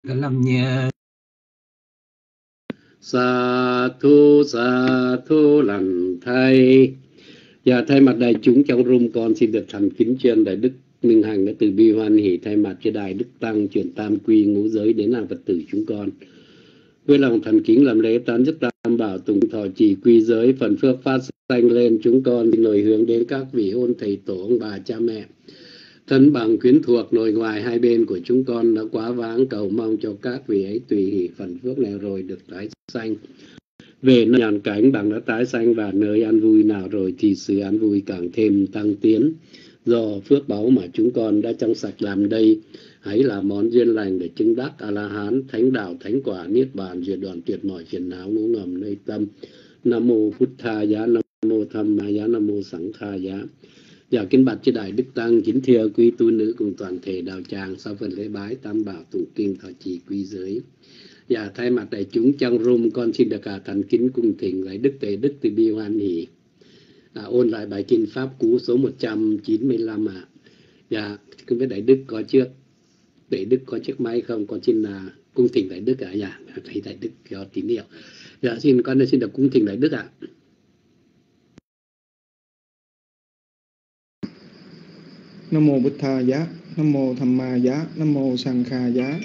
Làm nhờ. Sa thu lành thay. Và thay mặt đại chúng trong room, con xin được thành kính truyền đại đức Minh Hằng đã từ bi hoan hỷ thay mặt cho đại đức tăng chuyển tam quy ngũ giới đến hàng Phật tử chúng con với lòng thành kính làm lễ tán chức tam bảo tùng thọ trì quy giới, phần phước phát sanh lên chúng con xin lời hướng đến các vị ôn thầy tổ, ông bà cha mẹ, thân bằng quyến thuộc nội ngoại hai bên của chúng con đã quá vãng, cầu mong cho các vị ấy tùy hỷ phần phước này rồi được tái sanh về nơi nhàn cảnh bằng đã tái sanh, và nơi an vui nào rồi thì sự an vui càng thêm tăng tiến do phước báu mà chúng con đã trong sạch làm đây. Hãy là món duyên lành để chứng đắc A La Hán, thánh đạo, thánh quả, niết bàn, diệt đoạn tuyệt mọi phiền não ngũ ngầm nơi tâm. Nam mô Phút Tha Giá, Nam mô Tham Ma Giá, Nam mô Sẵng Tha Giá. Dạ kính bạch chư đại đức tăng, kính thưa quý tu nữ cùng toàn thể đạo tràng, sau phần lễ bái tam bảo tụng kinh thọ trì quy giới. Dạ thay mặt đại chúng trong room, con xin được thành kính cung thỉnh lại đức Tề Đức từ bi hoan hỷ ôn lại bài kinh pháp cú số 195 ạ. Dạ không biết đại đức có trước, đại đức có chiếc máy không? Con xin cung thỉnh đại đức ạ. Dạ thấy đại đức có tín hiệu. Dạ con xin được cung thỉnh đại đức ạ. Nam mô Bụt Tha Giá, Nam mô Tham Ma Giá, Nam mô Sang Kha Giá.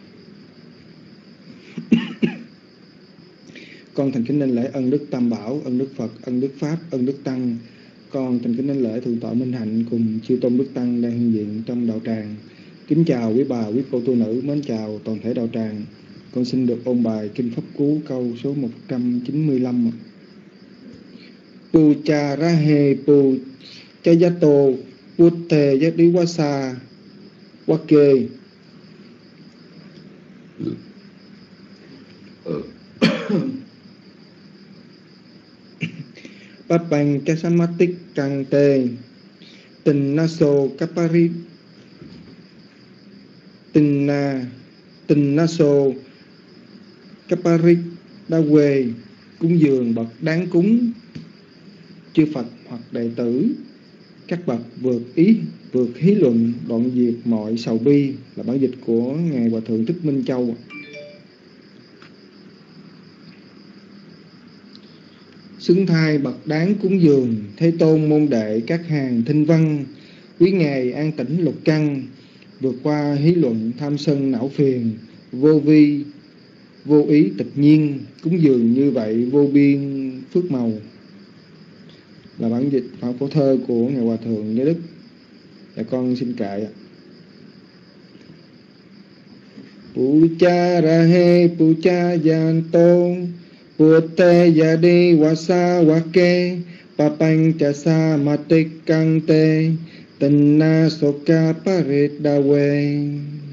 Con thành kính đảnh lễ ân đức Tam Bảo, ân đức Phật, ân đức Pháp, ân đức Tăng. Con thành kính đảnh lễ thượng tọa Minh Hạnh cùng chư tôn đức tăng đang hiện diện trong đạo tràng. Kính chào quý bà, quý cô tu nữ, mến chào toàn thể đạo tràng. Con xin được ôn bài kinh pháp cú câu số 195. Pu cha ra he pu cha ya tô Bút thề giác đi quá xa quá kê. Bát bang cha sa mát tích càng tê tình na sô kapari tình na sô kapari đa quê. Cúng dường bậc đáng cúng, chư Phật hoặc đệ tử, các bậc vượt hí luận, đoạn diệt mọi sầu bi, là bản dịch của ngài Hòa thượng Thích Minh Châu. Xứng thai bậc đáng cúng dường, Thế Tôn môn đệ các hàng thinh văn, quý ngài an tĩnh lục căn, vượt qua hí luận tham sân não phiền, vô vi vô ý tịch nhiên, cúng dường như vậy vô biên phước màu, là bản dịch phổ thơ của ngài Hòa thượng Giới Đức. Dạ con xin kệ. Pucha rahe pucha yanto Putte yadi wasa wake Papang chasa matikante Tinna soka paridawe.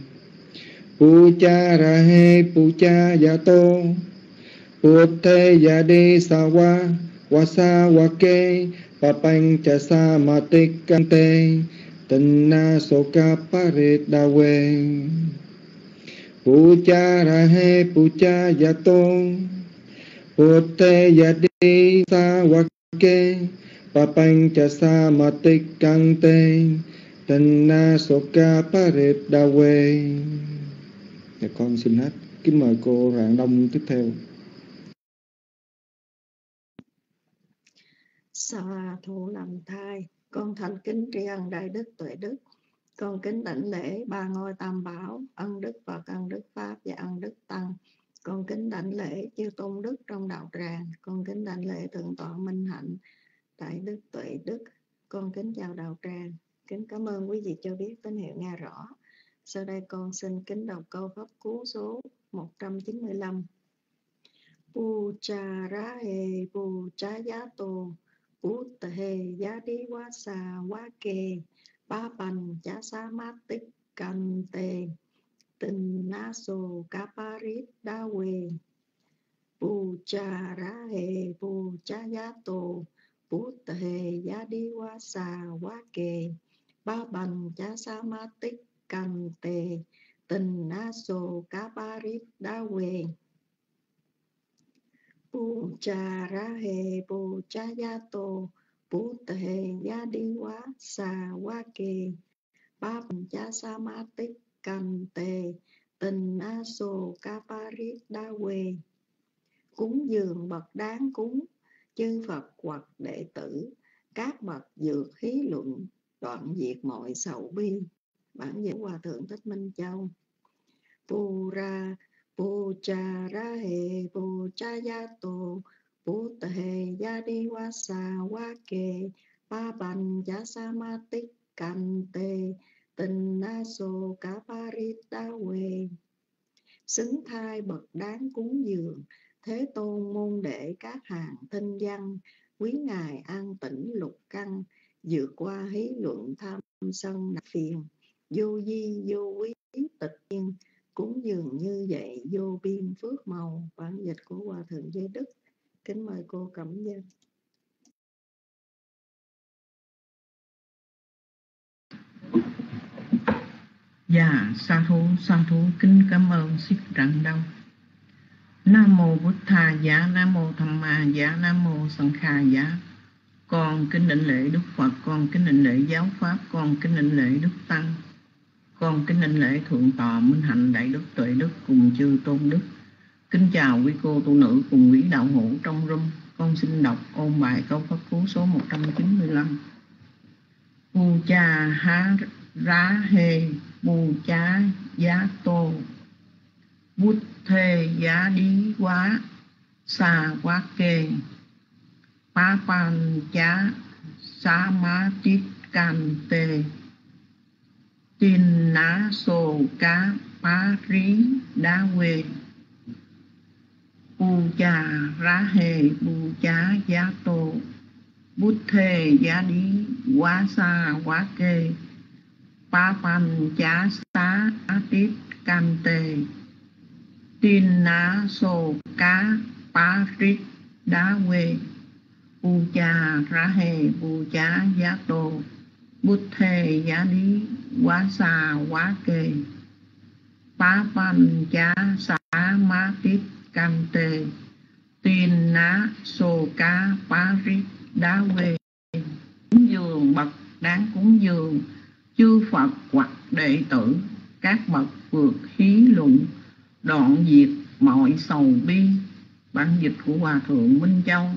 Pucha rahe pucha yato Putte yadi sawa wasa wake Papang chasa matikante Tinna soka paridawe. Pucha rahe pucha yato Putte yadi sa wake Papang chasa matikante Tanna soka paridawe. Dạ con xin hết. Kính mời cô Rạng Đông tiếp theo. Sa thu làm thai. Con thành kính tri ân đại đức tuệ đức. Con kính đảnh lễ ba ngôi tam bảo, ân đức Phật, ân đức Pháp và ân đức Tăng. Con kính đảnh lễ chư tôn đức trong đạo tràng. Con kính đảnh lễ thượng tọa Minh Hạnh, đại đức tuệ đức. Con kính chào đạo tràng. Kính cảm ơn quý vị cho biết tín hiệu nghe rõ. Sau đây con xin kính đọc câu pháp cú số 195. Pucha rahe pucha yato Putte yadi wasa wake Papan chasa matik kante Tinnaso kaparit dawe. Pucha rahe pucha yato Putte yadi wasa wake Papan chasa matik kante Tinnaso kaparit dawe. Pucha rahe pucha yato Putte yadi wasa wake Papan chasa matik kante Tình a sô ca pa rít đa quê. Cúng dường bậc đáng cúng, chư Phật hoặc đệ tử, các bậc dược khí luận, đoạn diệt mọi sầu bi. Bản dịch Hòa Thượng Thích Minh Châu. Pura Pucha ra he pucha ya to Put he ya đi wa sa wa ke pa ban ya samatik kan te tình na so cả parita we. Xứng thai bậc đáng cúng dường, Thế Tôn môn đệ các hàng tinh văn, quý ngài an tĩnh lục căn, vượt qua hí luận tham sân nạp phiền, vô di vô quý tịch nhiên, cúng dường như vậy vô biên phước màu. Bản dịch của Hòa Thượng Giới Đức. Kính mời cô Cẩm Dân. Dạ, sa thú, kính cảm ơn Siết Rạng Đông. Nam mô Bụt Thà Giá, Nam mô Tham Ma Giá, Nam mô Sanh Kha Giá. Con kính đảnh lễ Đức Phật, con kính đảnh lễ giáo pháp, con kính đảnh lễ Đức Tăng, con kính đảnh lễ Thượng Tọa Minh Hạnh Đại Đức Tuệ Đức cùng chư tôn đức. Kính chào quý cô tu nữ cùng quý đạo hữu trong room. Con xin đọc ôn bài câu pháp cú số 195. Pucha ha ra he pucha ya to bút thê giá đi quá xa quá kê pa pan chá sa ma tít can tê tin ná sô cá pa rí đá quê pucha ra he pucha ya to bút thê giá đi quá xa quá kê pa pan chá sa tít can tê tin ná sô cá pa rít đá quê pucha ra he pucha giá tô bút thê giá đi quá xa quá kê pa pan chá sa ma tít can tê tin ná sô cá pa rít đá quê. Cúng dường bậc đáng cúng dường, chư Phật hoặc đệ tử, các bậc vượt hí luận, đoạn diệt mọi sầu bi. Bản dịch của Hòa Thượng Minh Châu.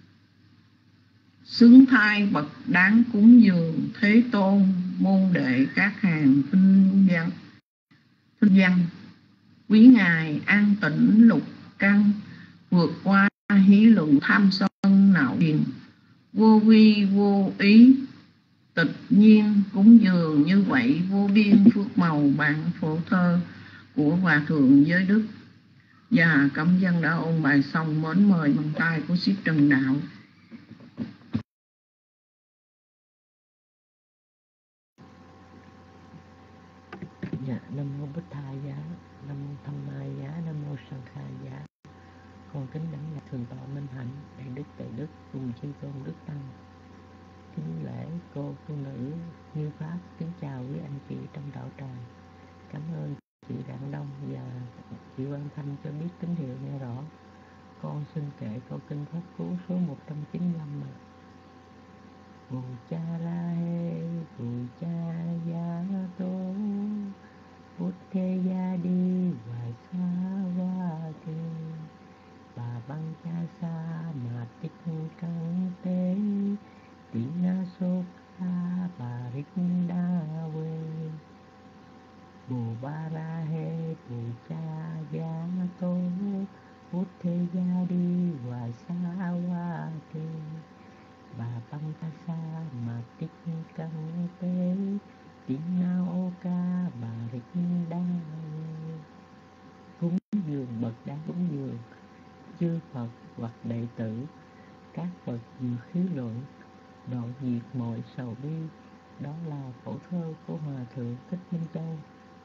Xứng thai bậc đáng cúng dường, Thế Tôn môn đệ các hàng tinh văn, quý ngài an tĩnh lục căn, vượt qua hí luận tham sân não phiền, vô vi vô ý tịch nhiên, cúng dường như vậy vô biên phước màu. Bản phổ thơ của Hòa Thượng Giới Đức. Và Cẩm Dân đã ôn bài xong, mến mời bằng tay của Siết Trần Đạo. Dạ, Nam mô Bụt Thà Giá, Nam mô Tham Ma Giá, Nam mô Sanh Kha Giá. Con kính đảnh lễ Thượng Tọa Minh Hạnh Đại Đức Tuệ Đức cùng chư tôn đức tăng. Kính lễ cô tu nữ như pháp. Kính chào quý anh chị trong đạo tràng. Cảm ơn chị Rạng Đông và chị Quang Thanh cho biết tín hiệu nghe rõ. Con xin kể câu kinh pháp cú số 195 mà. Pucha ra he pucha ya to bút thê ya đi và xa qua kê bà băng cha sa mà tích căng tế tí na sô ca bà rích đa quê bồ ba ra he bồ cha ya tô bút thê ya đi và xa qua kê bà băng cha sa mà tích căng tế tí na ô ca bà rích đa quê. Cúng dường bậc đáng cúng dường, chư Phật hoặc đệ tử, các bậc diệu khí luận, đoạn diệt mọi sầu bi. Đó là phổ thơ của Hòa Thượng Thích Minh Châu.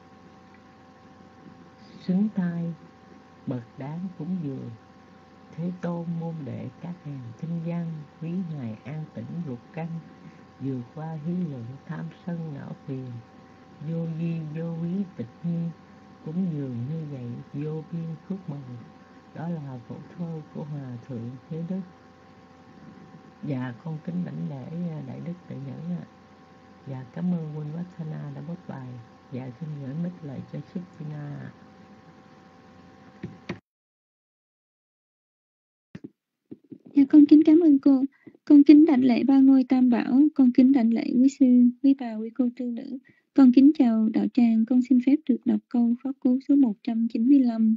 Xứng thai bậc đáng cúng dường, Thế Tôn môn đệ các hàng tinh văn, quý ngài an tĩnh lục căn, vượt qua hí luận tham sân não phiền, vô vi vô quý tịch nhiên, cúng dường như vậy vô biên phước màu. Đó là phổ thơ của Hòa Thượng Giới Đức. Và con kính đảnh lễ Đại Đức Tuệ Nhẫn. Và cảm ơn Quân Vassana đã post bài. Và xin gửi mic lại cho Sipina. con kính cảm ơn cô. Con kính đảnh lễ ba ngôi tam bảo. Con kính đảnh lễ quý sư, quý bà, quý cô tư nữ. Con kính chào đạo tràng. Con xin phép được đọc câu pháp cú số 195.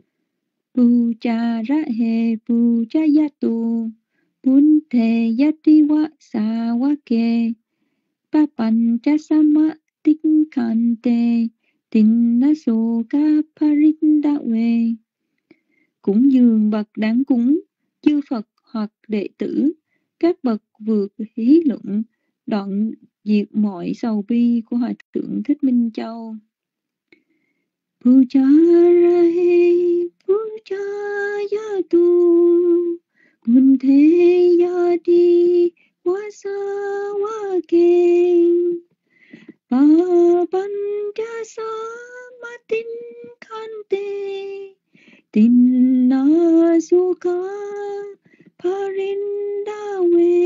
Puja rahe puja yatu Bunthe yati wa sawake Papancha sama tikkante Tinnasoka parindawe. Cúng dường bậc đáng cúng, chư Phật hoặc đệ tử, các bậc vượt hí luận, đoạn diệt mọi sầu bi của Hòa Thượng Thích Minh Châu. Pujarahe pujayatu Bunthe yati wasawake Papancha samatin kante Tinnasuka parindawe.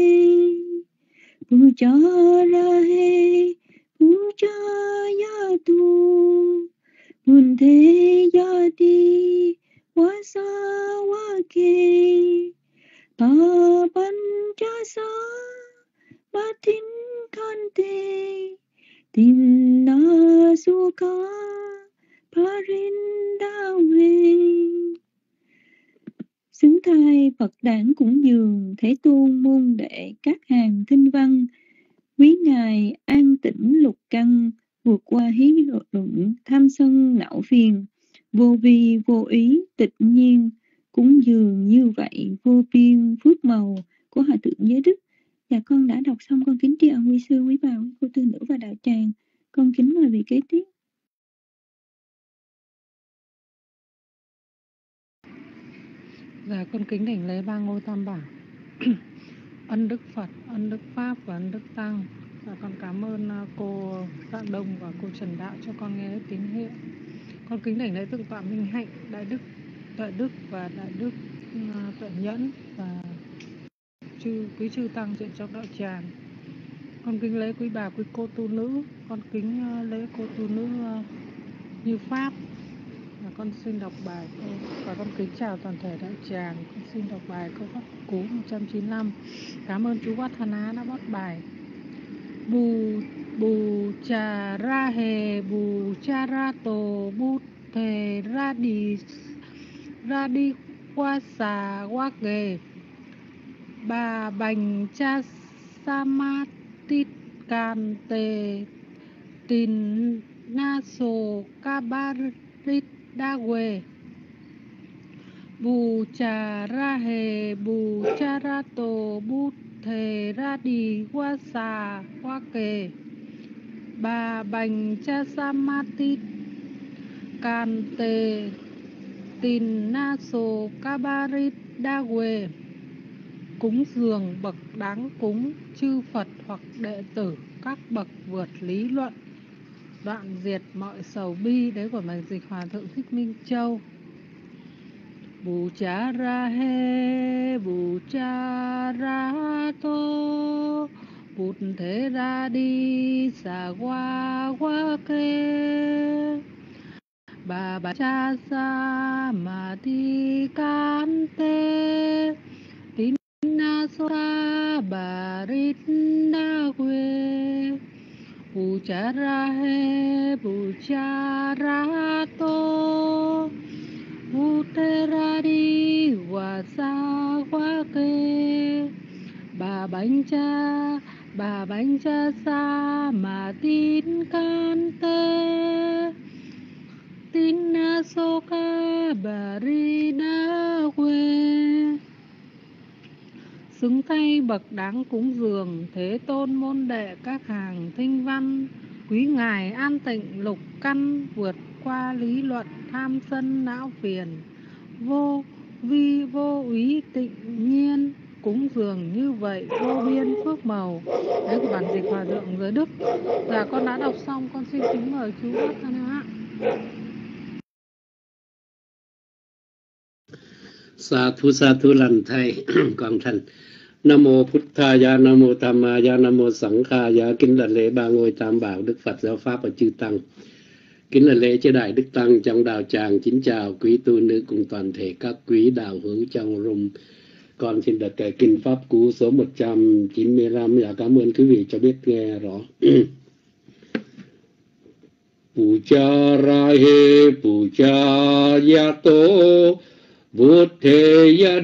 Pujarahe pujayatu Bunthe yati wasawake Papancha samatin kante Tinnasuka parindawe. Xứng thai Phật đản cúng dường Thế Tôn môn đệ các hàng thinh văn, quý ngài an tĩnh lục căn, vượt qua hí luận tham sân não phiền, vô vi vô ý tịch nhiên, cúng dường như vậy vô biên phước màu của Hòa Thượng Giới Đức. Dạ con đã đọc xong, con kính tri ân quý sư, quý bà, quý cô tư nữ và đạo tràng. Con kính mời vị kế tiếp. Dạ con kính đảnh lễ ba ngôi tam bảo. Ân đức Phật, ân đức Pháp và ân đức Tăng. Dạ con cảm ơn cô Dạng Đông và cô Trần Đạo cho con nghe tín hiệu. Con kính đảnh lễ Thượng tọa Minh Hạnh, Đại đức Tuệ Đức và Đại đức Tuệ Nhẫn và quý chư tăng diện trong đạo tràng. Con kính lễ quý bà, quý cô tu nữ. Con kính lễ cô tu nữ Như Pháp. Và con xin đọc bài và con kính chào toàn thể đạo tràng. Con xin đọc bài câu pháp cú 195. Cảm ơn chú Wathana đã bắt bài. Bù trà ra hề bù cha ra tổ bút thề ra đi qua xà qua ghề bà bành cha sama tít can tề tin na sô kabarit đa quê. Bù trà ra hề bù cha ra tổ bút thề ra đi qua xà qua kề bà bành cha samatit can tề tin na sô kabarit đa quê. Cúng dường bậc đáng cúng, chư Phật hoặc đệ tử, các bậc vượt lý luận, đoạn diệt mọi sầu bi. Đấy của bài dịch Hòa Thượng Thích Minh Châu. Bù cha ra he bù cha ra tô bút thế ra đi xà qua qua kê bà cha sa mà đi can tê tín na so ra bà rít na quê. Bù cha ra he bù cha ra tô bút thế ra đi hòa xa qua kê bà bánh cha sa mà tin can tê tin na so ca bà ri đa quê. Xứng thay bậc đáng cúng dường Thế Tôn môn đệ các hàng thinh văn, quý ngài an tịnh lục căn, vượt qua lý luận tham sân não phiền, vô vi vô úy tịnh nhiên, cúng dường như vậy vô biên phước màu. Đấy của bản dịch Hòa Thượng Giới Đức. Dạ con đã đọc xong, con xin kính mời chú Wathana ạ. Sa thu lành thầy con thành. Nam mô Phật Thaya, Nam mô Tham Maya, Nam mô Sẵn Khaya. Kính đảnh lễ ba ngôi tam bảo, Đức Phật, Giáo Pháp và chư tăng. Kính đảnh lễ chư đại đức tăng trong đạo tràng. Kính chào quý tu nữ cùng toàn thể các quý đạo hữu trong room Con xin được cái kinh pháp cú số 195. Dạ cảm ơn quý vị cho biết nghe rõ. Pucharahe puchayato Buddheya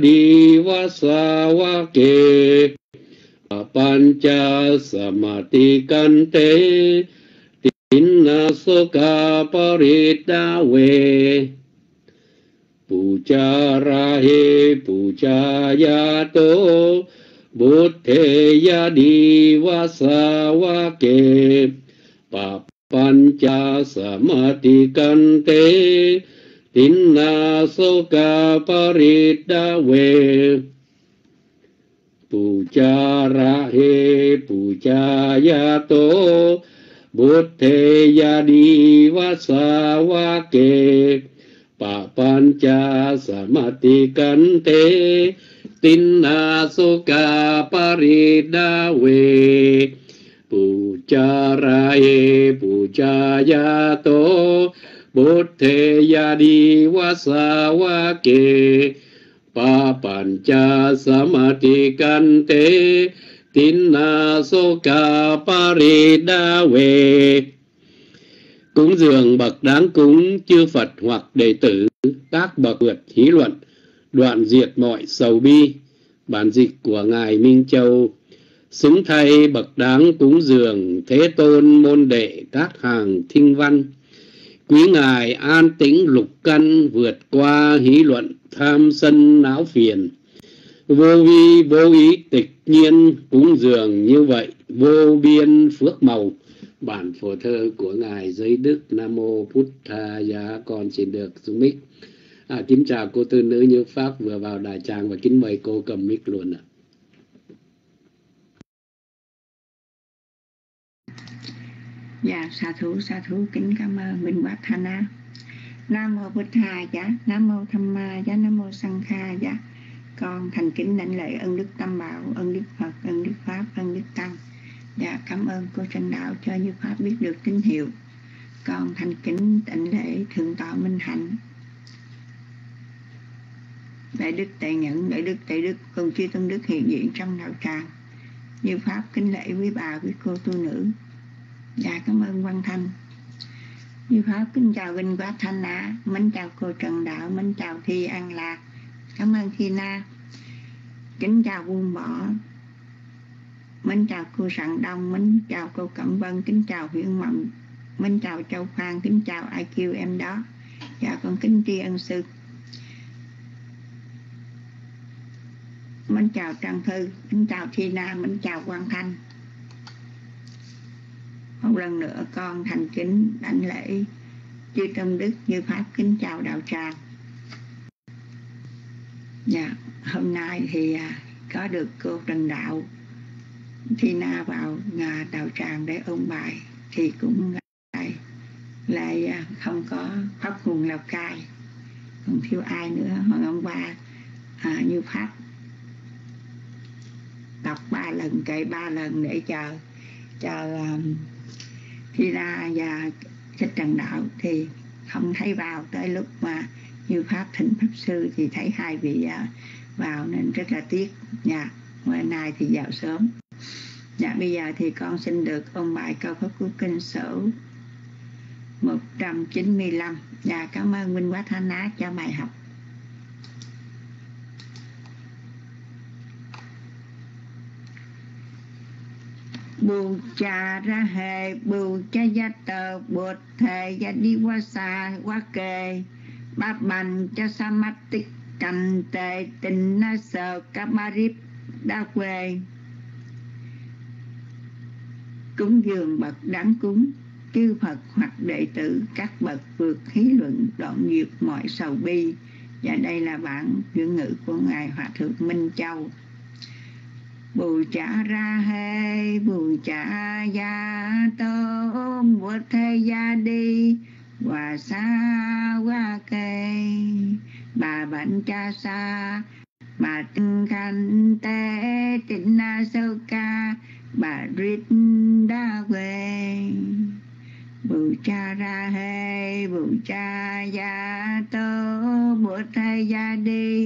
divasavake Pancha samatikante Tinna soka paridave Pucharahe puchayato Buddheya divasavake Pancha samatikante Tinna soka paridave Pucharahe puchayato Buddheya divasavake Pancha samatikante Tinna soka paridave Pucharahe puchayato Buddheya divasavake Pancha samatikante Tinna soka paridave. Cúng dường bậc đáng cúng chư Phật hoặc đệ tử, các bậc vượt hí luận, đoạn diệt mọi sầu bi. Bản dịch của Ngài Minh Châu. Xứng thay bậc đáng cúng dường Thế Tôn môn đệ các hàng thinh văn. Quý Ngài an tĩnh lục căn, vượt qua hí luận tham sân não phiền. Vô vi vô ý tịch nhiên, cúng dường như vậy vô biên phước màu. Bản phổ thơ của Ngài Giới Đức. Nam mô Phút Tha. Dạ con xin được xuống mic. Kính chào cô tư nữ Như Pháp vừa vào đại tràng và kính mời cô cầm mic luôn ạ. Dạ sa thú kính cảm ơn Minh Bát Thanh Á. Nam mô Bụt Tha. Dạ Nam mô Tham Ma. Dạ Nam mô Sang Kha. Dạ con thành kính đảnh lễ ân đức Tam Bảo, ân đức Phật, ân đức Pháp, ân đức Tăng. Dạ cảm ơn cô Trần Đạo cho Như Pháp biết được tín hiệu. Con thành kính đảnh lễ Thượng tọa Minh Hạnh, Đại đức Tệ Nhẫn, Đại đức Tệ Đức, cùng chư tôn đức hiện diện trong đạo tràng. Như Pháp kính lễ quý bà, quý cô tu nữ. Dạ cảm ơn Văn Thanh. Như Pháp kính chào Vinh Quát Thanh Á, mến chào cô Trần Đạo, mến chào Thi An Lạc. Cảm ơn Thi Na. Kính chào Buông Bỏ, mến chào cô Sạng Đông, mến chào cô Cẩm Vân, kính chào Huyện Mộng, mến chào Châu Phan, kính chào IQ em đó. Dạ con kính tri ân sư. Mến chào Trang Thư, mến chào Thi Na, mến chào Quang Thanh. Một lần nữa con thành kính đảnh lễ chư tôn đức Như Pháp kính chào đạo tràng. Dạ hôm nay thì có được cô Trần Đạo, Thi Na vào đạo tràng để ôn bài thì cũng lại không có pháp nguồn Lào Cai, còn thiếu ai nữa. Hồi hôm qua Như Pháp đọc 3 lần, kệ 3 lần để chờ Thi Na và Thích Trần Đạo thì không thấy vào. Tới lúc mà Như Pháp thỉnh Pháp Sư thì thấy hai vị vào nên rất là tiếc. Dạ, hôm nay thì vào sớm. Dạ, bây giờ thì con xin được ôn bài câu pháp của kinh số 195. Dạ, cảm ơn Minh Quá Thanh Á cho bài học. Bù cha ra hệ bù cha gia tờ bột thề gia đi qua xa qua kề ba bành cha sa mắt tích cành tề tình na sờ ca ba rip đa quê. Cúng dường bậc đáng cúng chư Phật hoặc đệ tử, các bậc vượt hí luận, đoạn diệt mọi sầu bi. Và đây là bản ngữ ngữ của Ngài Hòa Thượng Minh Châu. Bù trả ra hê bù trả gia tôm bùa thê gia đi hòa xa qua cây bà bệnh cha xa bà tinh khanh tế tinh na sâu ca bà rít đa quê. Bù cha ra hê bù cha gia tôm bùa thê gia đi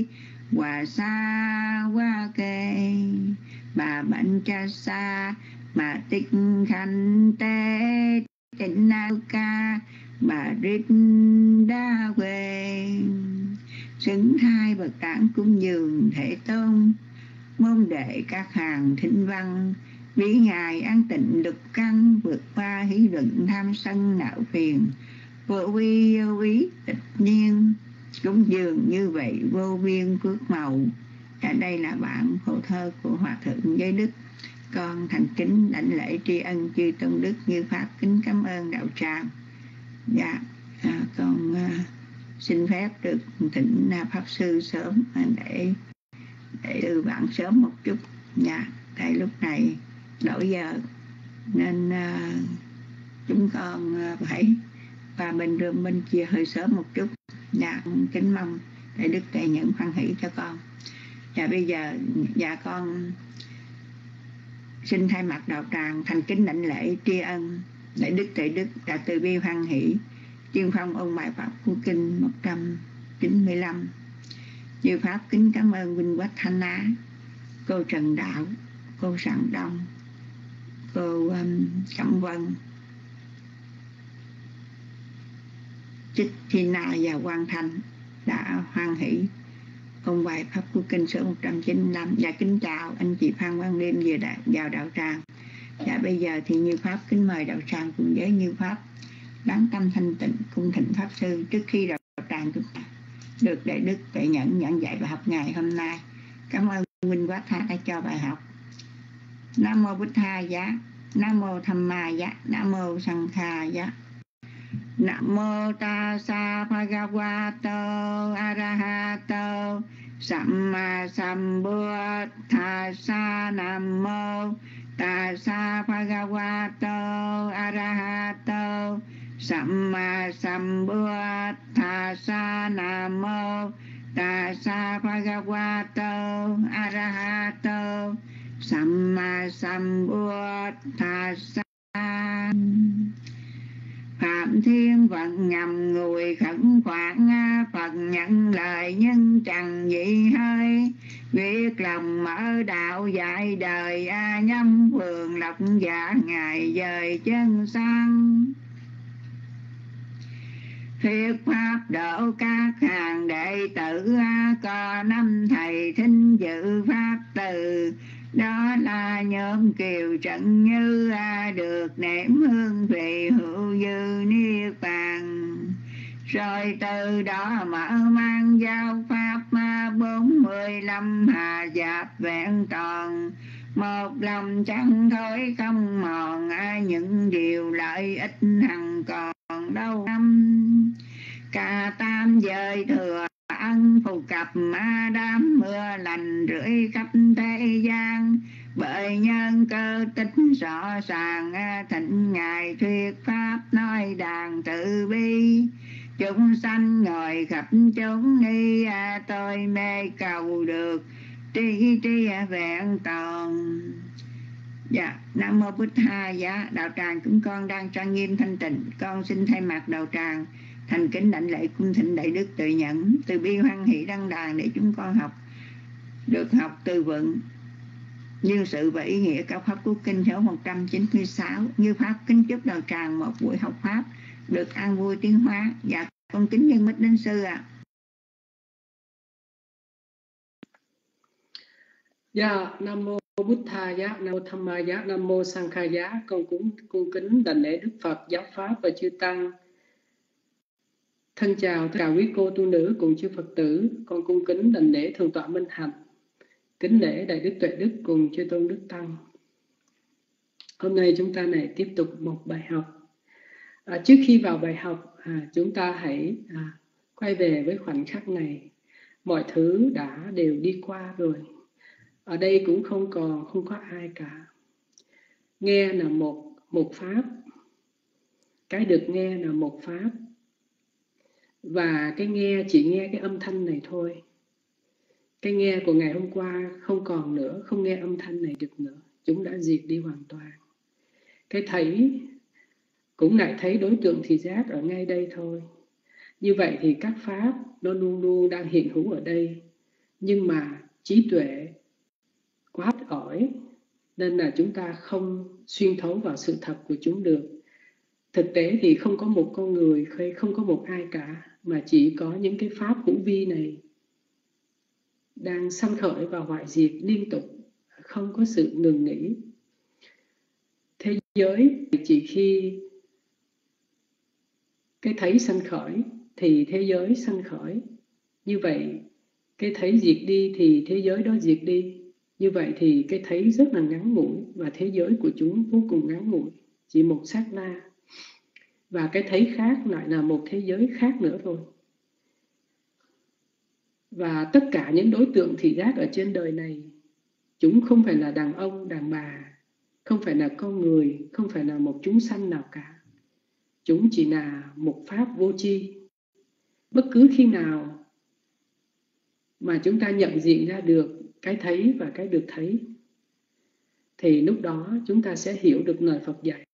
Hòa sa qua kê bà bánh cha sa mà tích khanh tế tịnh na ca bà rít đa quê xứng thai bậc tạng cung dường thể tôn môn đệ các hàng thinh văn vì ngài an tịnh lực căn vượt qua hí luận tham sân não phiền vô vi vô ý tịch nhiên cũng dường như vậy vô biên phước màu. Đây là bản phổ thơ của Hòa Thượng Giới Đức. Con thành kính đảnh lễ tri ân chư tôn đức Như Pháp, kính cảm ơn đạo tràng. Dạ, con xin phép được thỉnh Pháp Sư sớm để đưa bạn sớm một chút. Dạ, tại lúc này đổi giờ nên chúng con phải qua bên rơm bên chia hơi sớm một chút. Dạ, kính mong Đại Đức Tuệ Nhẫn hoan hỷ cho con. Và bây giờ con xin thay mặt đạo tràng thành kính đảnh lễ tri ân Đại Đức Tuệ Đức đã từ bi hoan hỷ chuyên phong ôn bài Pháp Cú Kinh 195. Chư Pháp kính cảm ơn Vinh Quách Thanh Á, cô Trần Đạo, cô Sạng Đông, cô Cẩm Vân, Chích Tina và Quang Thanh đã hoan hỷ ôn bài Pháp Cú Kinh số 195. Và kính chào anh chị Phan Quang Liêm vừa vào đạo tràng. Và bây giờ thì Như Pháp kính mời đạo tràng cùng với Như Pháp đáng tâm thanh tịnh cung thỉnh Pháp Sư trước khi đạo tràng chúng ta được Đại Đức Tuệ Nhẫn giảng dạy bài học ngày hôm nay. Cảm ơn Vinh Quát Tha đã cho bài học. Nam mô Bụt Tha Giá, Nam mô Tham Ma Giá, Nam mô Sang Kha Giá. Nam mô Tassa Bhagavato Arahato Samma Sambuddhassa. Nam mô Tassa Bhagavato Arahato Samma Sambuddhassa. Nam mô Tassa Bhagavato Arahato Samma Sambuddhassa. Phạm Thiên Vận ngầm ngùi khẩn khoản Phật nhận lời nhưng chẳng gì hơi viết lòng mở đạo dạy đời nhâm phường lộc giả ngài dời chân sang thuyết pháp độ các hàng đệ tử có năm thầy thính dự pháp từ. Đó là nhóm Kiều Trận Như được ném hương vị hữu dư niết bàn. Rồi từ đó mở mang giáo pháp 45 hà giáp vẹn toàn. Một lòng chẳng thối không mòn những điều lợi ích hằng còn đâu năm. Cả tam giới thừa ân phù cập đám mưa lành rưỡi khắp thế gian. Bởi nhân cơ tích rõ ràng thịnh ngài thuyết pháp nói đàn từ bi. Chúng sanh ngồi khắp chốn ni tôi mê cầu được tri vẹn toàn. Dạ, Nam mô Bụt Tha Giá. Đạo tràng chúng con đang trang nghiêm thanh tịnh. Con xin thay mặt đạo tràng thành kính đảnh lễ cung thỉnh Đại Đức Tuệ Nhẫn từ bi hoan hỷ đăng đàn để chúng con được học từ vựng như sự và ý nghĩa các pháp Cú Kinh số 196. Như Pháp kính chúc đạo tràng một buổi học pháp được an vui tiến hóa. Dạ, con kính nhân mít đến sư ạ. Dạ, Nam mô Bụt Tha Giá, Nam mô Tham Ma Giá, Nam mô Sang Kha Giá. Con cũng cung kính đảnh lễ Đức Phật, giáo pháp và chư tăng. Thân chào tất cả quý cô tu nữ cùng chư Phật tử. Con cung kính đảnh lễ Thượng tọa Minh Hạnh, kính lễ Đại Đức Tuệ Đức cùng chư tôn đức tăng. Hôm nay chúng ta lại tiếp tục một bài học. Trước khi vào bài học, chúng ta hãy quay về với khoảnh khắc này. Mọi thứ đều đi qua rồi. Ở đây cũng không có ai cả. Nghe là một pháp, cái được nghe là một pháp. Và cái nghe chỉ nghe cái âm thanh này thôi. Cái nghe của ngày hôm qua không còn nữa, không nghe âm thanh này được nữa. Chúng đã diệt đi hoàn toàn. Cái thấy cũng lại thấy đối tượng thị giác ở ngay đây thôi. Như vậy thì các pháp nó luôn luôn đang hiện hữu ở đây. nhưng mà trí tuệ quá ít ỏi, nên là chúng ta không xuyên thấu vào sự thật của chúng được. Thực tế thì không có một con người hay không có một ai cả, mà chỉ có những cái pháp hữu vi này đang sanh khởi và hoại diệt liên tục, không có sự ngừng nghỉ. Thế giới chỉ khi cái thấy sanh khởi thì thế giới sanh khởi. Như vậy cái thấy diệt đi thì thế giới đó diệt đi. Như vậy thì cái thấy rất là ngắn ngủi, và thế giới của chúng vô cùng ngắn ngủi, chỉ một sát na. Và cái thấy khác lại là một thế giới khác nữa rồi. Và tất cả những đối tượng thị giác ở trên đời này, chúng không phải là đàn ông, đàn bà, không phải là con người, không phải là một chúng sanh nào cả. Chúng chỉ là một pháp vô tri. Bất cứ khi nào mà chúng ta nhận diện ra được cái thấy và cái được thấy, thì lúc đó chúng ta sẽ hiểu được lời Phật dạy.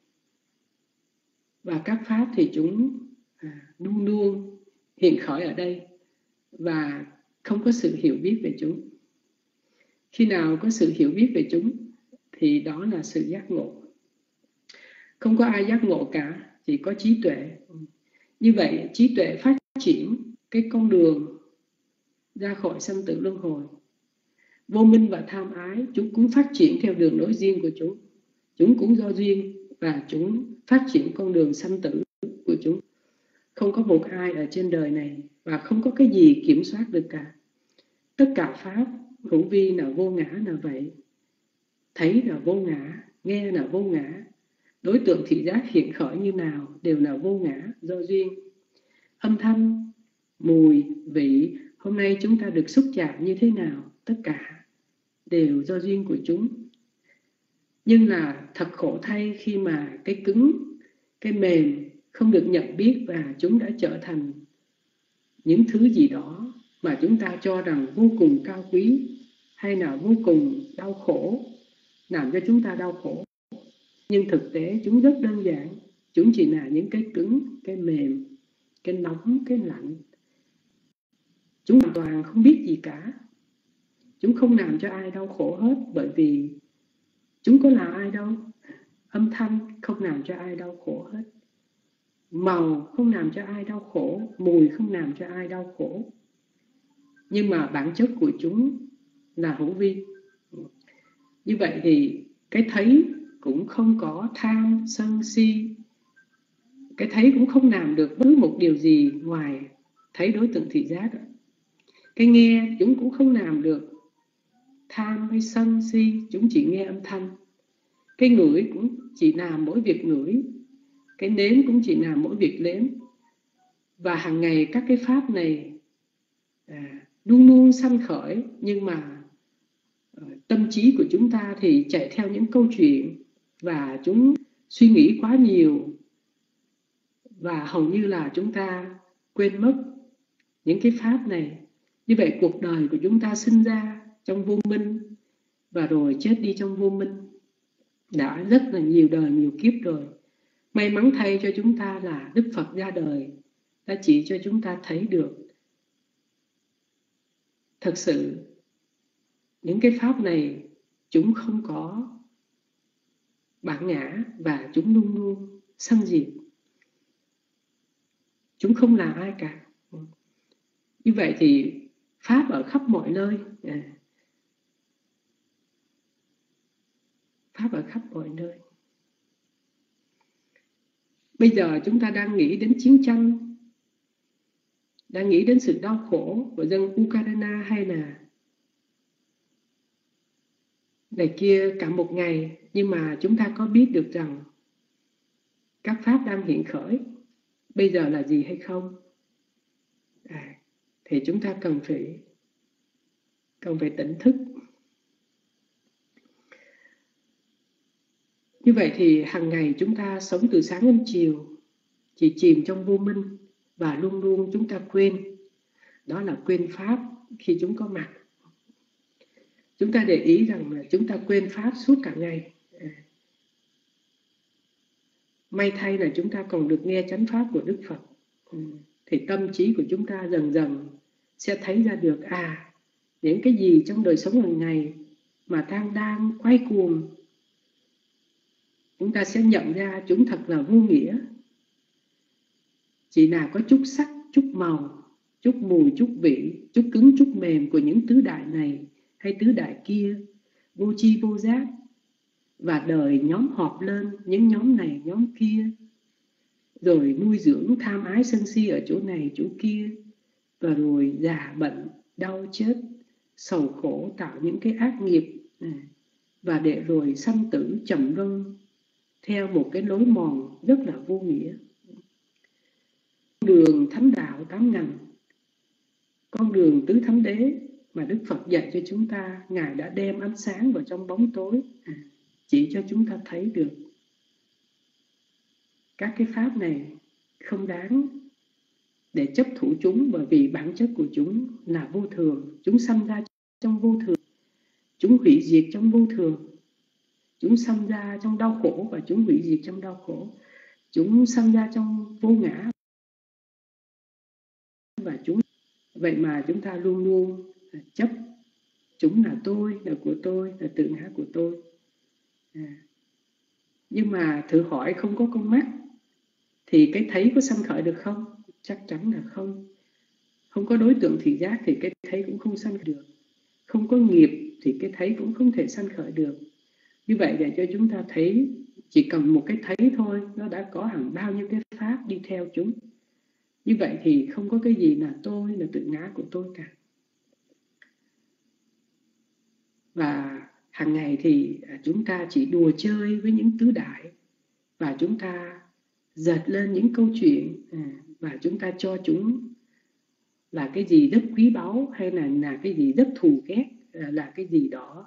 Và các pháp thì chúng luôn luôn hiện khởi ở đây, và không có sự hiểu biết về chúng. Khi nào có sự hiểu biết về chúng thì đó là sự giác ngộ. Không có ai giác ngộ cả, chỉ có trí tuệ. Như vậy trí tuệ phát triển cái con đường ra khỏi sanh tử luân hồi. Vô minh và tham ái chúng cũng phát triển theo đường lối riêng của chúng. Chúng cũng do duyên và chúng phát triển con đường sanh tử của chúng. Không có một ai ở trên đời này và không có cái gì kiểm soát được cả. Tất cả pháp hữu vi là vô ngã là vậy. Thấy là vô ngã, nghe là vô ngã. Đối tượng thị giác hiện khởi như nào đều là vô ngã, do duyên. Âm thanh, mùi, vị, hôm nay chúng ta được xúc chạm như thế nào, tất cả đều do duyên của chúng. Nhưng là thật khổ thay khi mà cái cứng, cái mềm không được nhận biết, và chúng đã trở thành những thứ gì đó mà chúng ta cho rằng vô cùng cao quý hay là vô cùng đau khổ, làm cho chúng ta đau khổ. Nhưng thực tế chúng rất đơn giản. Chúng chỉ là những cái cứng, cái mềm, cái nóng, cái lạnh. Chúng hoàn toàn không biết gì cả. Chúng không làm cho ai đau khổ hết, bởi vì chúng có là ai đâu. Âm thanh không làm cho ai đau khổ hết. Màu không làm cho ai đau khổ, mùi không làm cho ai đau khổ. Nhưng mà bản chất của chúng là hữu vi. Như vậy thì cái thấy cũng không có tham, sân, si. Cái thấy cũng không làm được bất cứ một điều gì ngoài thấy đối tượng thị giác. Cái nghe chúng cũng không làm được tham hay sân, si, chúng chỉ nghe âm thanh. Cái ngửi cũng chỉ làm mỗi việc ngửi. Cái nếm cũng chỉ làm mỗi việc nếm. Và hàng ngày các cái pháp này luôn luôn sanh khởi, nhưng mà tâm trí của chúng ta thì chạy theo những câu chuyện, và chúng suy nghĩ quá nhiều, và hầu như là chúng ta quên mất những cái pháp này. Như vậy cuộc đời của chúng ta sinh ra trong vô minh, và rồi chết đi trong vô minh, đã rất là nhiều đời, nhiều kiếp rồi. May mắn thay cho chúng ta là Đức Phật ra đời, đã chỉ cho chúng ta thấy được thật sự những cái pháp này chúng không có bản ngã, và chúng luôn luôn sanh diệt. Chúng không là ai cả. Như vậy thì pháp ở khắp mọi nơi. Pháp ở khắp mọi nơi. Bây giờ chúng ta đang nghĩ đến chiến tranh, đang nghĩ đến sự đau khổ của dân Ukraine hay là này kia cả một ngày, nhưng mà chúng ta có biết được rằng các pháp đang hiện khởi bây giờ là gì hay không? Thì chúng ta cần phải tỉnh thức. Như vậy thì hàng ngày chúng ta sống từ sáng đến chiều chỉ chìm trong vô minh, và luôn luôn chúng ta quên. Đó là quên pháp khi chúng có mặt. Chúng ta để ý rằng là chúng ta quên pháp suốt cả ngày. May thay là chúng ta còn được nghe chánh pháp của Đức Phật. Thì tâm trí của chúng ta dần dần sẽ thấy ra được những cái gì trong đời sống hàng ngày mà đang quay cuồng, chúng ta sẽ nhận ra chúng thật là vô nghĩa. Chỉ nào có chút sắc, chút màu, chút mùi, chút vị, chút cứng, chút mềm của những tứ đại này hay tứ đại kia, vô tri vô giác, và đời nhóm họp lên những nhóm này nhóm kia, rồi nuôi dưỡng tham ái sân si ở chỗ này chỗ kia, và rồi già bệnh đau chết sầu khổ, tạo những cái ác nghiệp, và để rồi sanh tử chậm vân theo một cái lối mòn rất là vô nghĩa. Con đường thánh đạo 8 ngành, con đường tứ thánh đế mà Đức Phật dạy cho chúng ta, Ngài đã đem ánh sáng vào trong bóng tối, chỉ cho chúng ta thấy được các cái pháp này không đáng để chấp thủ chúng, bởi vì bản chất của chúng là vô thường. Chúng sanh ra trong vô thường, chúng hủy diệt trong vô thường. Chúng sanh ra trong đau khổ và chúng hủy diệt trong đau khổ. Chúng sanh ra trong vô ngã và chúng. Vậy mà chúng ta luôn luôn chấp chúng là tôi, là của tôi, là tự ngã của tôi. Nhưng mà thử hỏi không có con mắt thì cái thấy có sanh khởi được không? Chắc chắn là không. Không có đối tượng thị giác thì cái thấy cũng không sanh khởi được. Không có nghiệp thì cái thấy cũng không thể sanh khởi được. Như vậy để cho chúng ta thấy, chỉ cần một cái thấy thôi, nó đã có hẳn bao nhiêu cái pháp đi theo chúng. Như vậy thì không có cái gì là tôi, là tự ngã của tôi cả. Và hàng ngày thì chúng ta chỉ đùa chơi với những tứ đại, và chúng ta dệt lên những câu chuyện, và chúng ta cho chúng là cái gì rất quý báu, hay là cái gì rất thù ghét, là cái gì đó.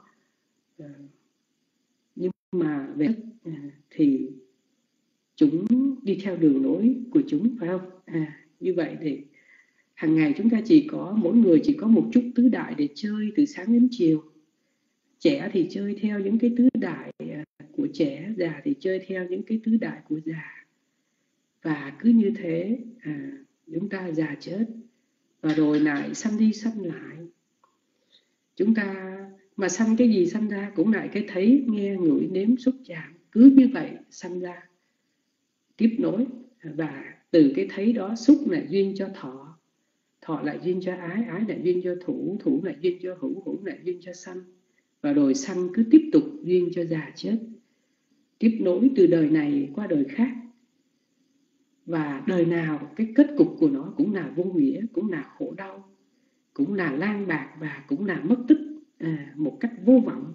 Nhưng mà về thì chúng đi theo đường lối của chúng, phải không? Như vậy thì hàng ngày chúng ta mỗi người chỉ có một chút tứ đại để chơi từ sáng đến chiều. Trẻ thì chơi theo những cái tứ đại của trẻ, già thì chơi theo những cái tứ đại của già. Và cứ như thế chúng ta già chết, và rồi lại sanh đi sanh lại. Chúng ta mà sanh cái gì sanh ra cũng lại cái thấy, nghe, ngửi, nếm, xúc, chạm. Cứ như vậy sanh ra, tiếp nối. Và từ cái thấy đó, xúc lại duyên cho thọ, thọ lại duyên cho ái, ái lại duyên cho thủ, thủ lại duyên cho hữu, hữu lại duyên cho sanh. Và rồi sanh cứ tiếp tục duyên cho già chết, tiếp nối từ đời này qua đời khác. Và đời nào cái kết cục của nó cũng là vô nghĩa, cũng là khổ đau, cũng là lang bạc, và cũng là mất tích một cách vô vọng.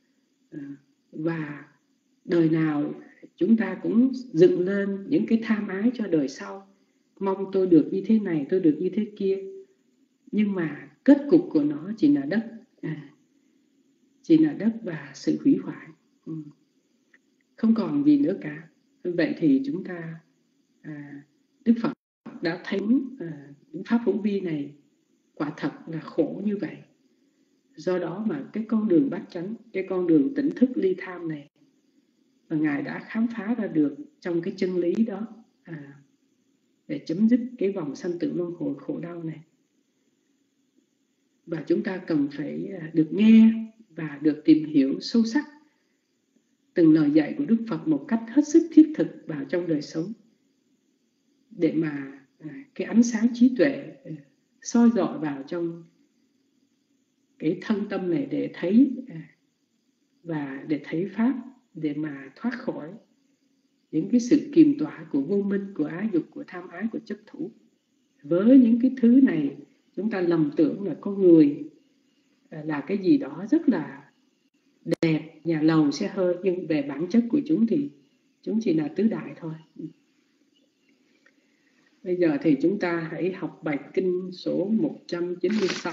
Và đời nào chúng ta cũng dựng lên những cái tham ái cho đời sau, mong tôi được như thế này, tôi được như thế kia. Nhưng mà kết cục của nó chỉ là đất, chỉ là đất và sự hủy hoại, không còn gì nữa cả. Vậy thì chúng ta Đức Phật đã thấy những pháp hữu vi này quả thật là khổ như vậy. Do đó mà cái con đường bát chánh, cái con đường tỉnh thức ly tham này, và Ngài đã khám phá ra được trong cái chân lý đó, để chấm dứt cái vòng sanh tử luân hồi khổ đau này. Và chúng ta cần phải được nghe và được tìm hiểu sâu sắc từng lời dạy của Đức Phật một cách hết sức thiết thực vào trong đời sống, để mà cái ánh sáng trí tuệ soi rọi vào trong cái thân tâm này, để thấy và để thấy pháp, để mà thoát khỏi những cái sự kiềm tỏa của vô minh, của ái dục, của tham ái, của chấp thủ. Với những cái thứ này, chúng ta lầm tưởng là con người là cái gì đó rất là đẹp, nhà lầu xe hơi, nhưng về bản chất của chúng thì chúng chỉ là tứ đại thôi. Bây giờ thì chúng ta hãy học bài kinh số 196.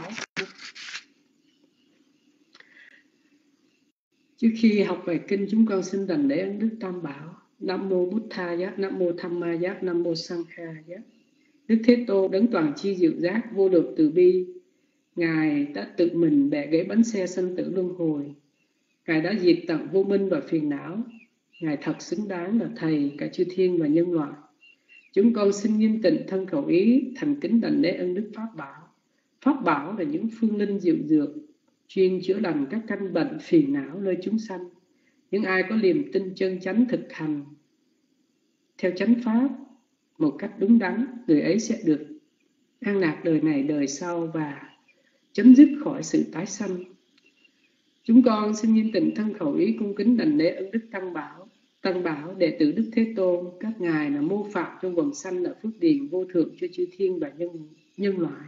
Trước khi học bài kinh, chúng con xin đảnh lễ ơn Đức Tam Bảo. Nam mô Bụt Thaya, Nam mô Dhammaya, Nam mô Sanghaya. Đức Thế Tôn đấng toàn chi diệu giác, vô lượng từ bi, Ngài đã tự mình bẻ gãy bánh xe sanh tử luân hồi. Ngài đã diệt tận vô minh và phiền não. Ngài thật xứng đáng là thầy cả chư thiên và nhân loại. Chúng con xin nghiêm tịnh thân khẩu ý, thành kính đảnh lễ ơn Đức Pháp Bảo. Pháp bảo là những phương linh diệu dược chuyên chữa lành các căn bệnh phiền não nơi chúng sanh. Những ai có niềm tin chân chánh thực hành theo chánh pháp một cách đúng đắn, người ấy sẽ được an lạc đời này đời sau và chấm dứt khỏi sự tái sanh. Chúng con xin nhân tình thân khẩu ý cung kính đảnh lễ ân đức Tăng Bảo, đệ tử Đức Thế Tôn, các ngài là mô phạm trong vòng sanh ở phước điền vô thượng cho chư thiên và nhân loại.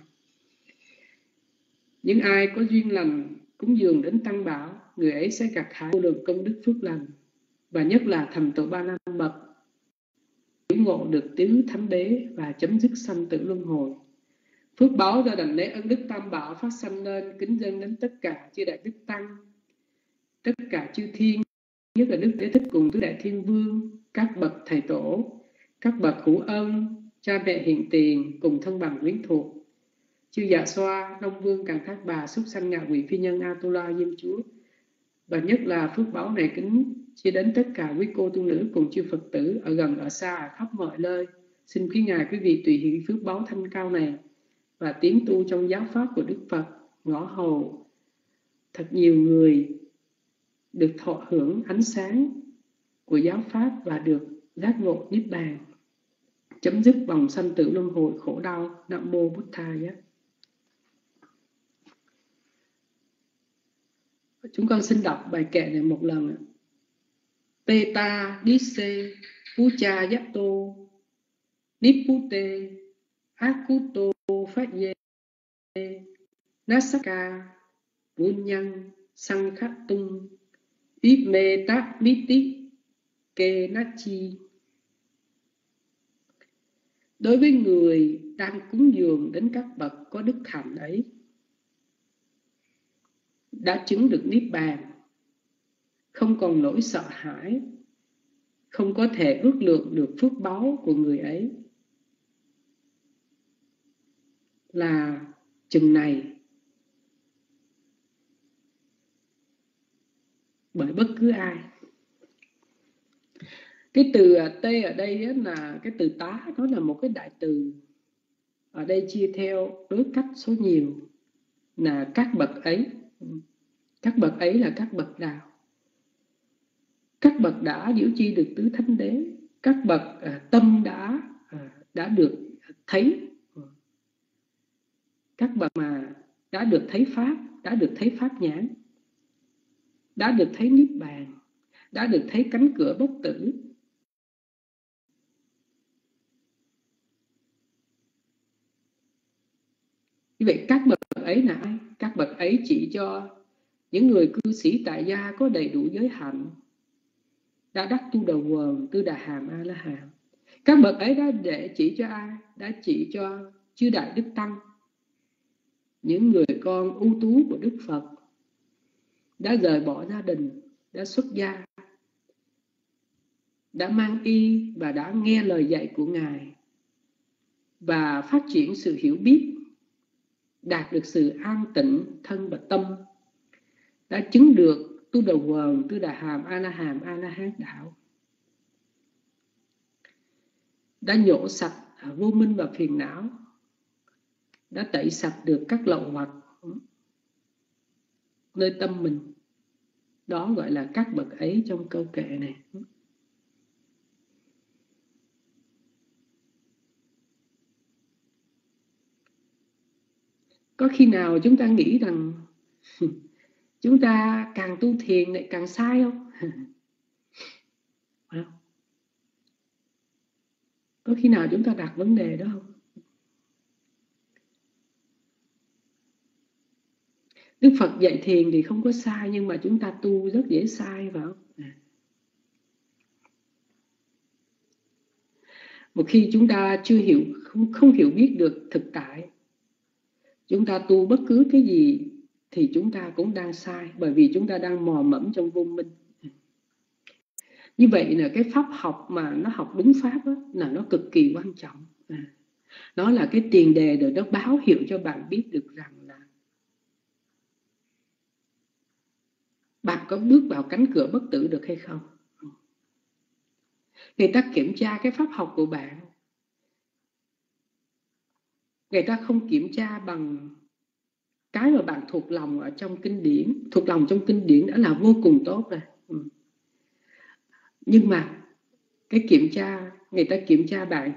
Những ai có duyên lành cúng dường đến Tăng Bảo, người ấy sẽ gặt hái vô lượng công đức phước lành, và nhất là thành tựu ba la mật, hiểu ngộ được tứ thánh đế và chấm dứt sanh tử luân hồi. Phước báo do đảnh lễ ân đức Tam Bảo phát sanh lên kính dâng đến tất cả chư đại đức tăng, tất cả chư thiên, nhất là Đức Đế Thích cùng tứ đại thiên vương, các bậc thầy tổ, các bậc hữu ân, cha mẹ hiện tiền cùng thân bằng quyến thuộc, chư Dạ Xoa, Long Vương, Càn Thác Bà, súc sanh, ngạ quỷ, phi nhân, Atula, Diêm Chúa. Và nhất là phước báo này kính chia đến tất cả quý cô tu nữ cùng chư Phật tử ở gần ở xa ở khắp mọi nơi. Xin quý ngài quý vị tùy hỷ phước báo thanh cao này và tiến tu trong giáo pháp của Đức Phật, ngõ hầu thật nhiều người được thọ hưởng ánh sáng của giáo pháp và được giác ngộ niết bàn, chấm dứt vòng sanh tử luân hồi khổ đau. Nam mô Bụt Thaya. Chúng con xin đọc bài kệ này một lần. Peta disse pucha yato nipute akuto phát ye nasaka punyan sankhatung ipme tak miti ke nachi. Đối với người đang cúng dường đến các bậc có đức hạnh ấy, đã chứng được niết bàn, không còn nỗi sợ hãi, không có thể ước lượng được phước báu của người ấy là chừng này bởi bất cứ ai. Cái từ tê ở đây là cái từ tá, nó là một cái đại từ. Ở đây chia theo đối cách số nhiều là các bậc ấy. Các bậc ấy là các bậc nào? Các bậc đã diễu chi được tứ thánh đế, các bậc tâm đã được thấy, các bậc mà đã được thấy pháp, đã được thấy pháp nhãn, đã được thấy niết bàn, đã được thấy cánh cửa bất tử. Như vậy các bậc ấy là ai? Các bậc ấy chỉ cho những người cư sĩ tại gia có đầy đủ giới hạnh, đã đắc tu đầu quần, tư đà hàm, a la hàm. Các bậc ấy đã để chỉ cho ai? Đã chỉ cho chư đại đức tăng, những người con ưu tú của Đức Phật, đã rời bỏ gia đình, đã xuất gia, đã mang y và đã nghe lời dạy của Ngài và phát triển sự hiểu biết, đạt được sự an tịnh thân và tâm, đã chứng được tu đầu quần, tư đà hàm, a la hán đạo, đã nhổ sạch vô minh và phiền não, đã tẩy sạch được các lậu hoặc nơi tâm mình. Đó gọi là các bậc ấy trong câu kệ này. Có khi nào chúng ta nghĩ rằng chúng ta càng tu thiền lại càng sai không? Có khi nào chúng ta đặt vấn đề đó không? Đức Phật dạy thiền thì không có sai, nhưng mà chúng ta tu rất dễ sai, phải không? Một khi chúng ta chưa hiểu, không hiểu biết được thực tại, chúng ta tu bất cứ cái gì thì chúng ta cũng đang sai, bởi vì chúng ta đang mò mẫm trong vô minh. Như vậy là cái pháp học mà nó học đúng pháp đó, là nó cực kỳ quan trọng. Nó là cái tiền đề để nó báo hiệu cho bạn biết được rằng là bạn có bước vào cánh cửa bất tử được hay không. Người ta kiểm tra cái pháp học của bạn, người ta không kiểm tra bằng cái mà bạn thuộc lòng ở trong kinh điển, thuộc lòng trong kinh điển đã là vô cùng tốt rồi. Nhưng mà cái kiểm tra, người ta kiểm tra bạn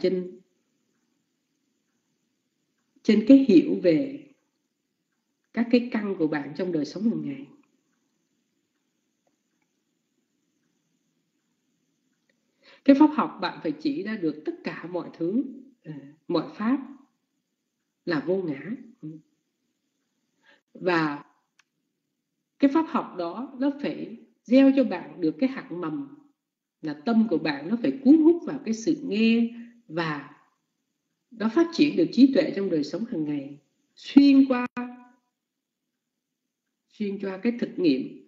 trên cái hiểu về các cái căn của bạn trong đời sống hàng ngày. Cái pháp học bạn phải chỉ ra được tất cả mọi thứ, mọi pháp là vô ngã. Và cái pháp học đó nó phải gieo cho bạn được cái hạt mầm, là tâm của bạn nó phải cuốn hút vào cái sự nghe, và nó phát triển được trí tuệ trong đời sống hàng ngày, xuyên qua cái thực nghiệm.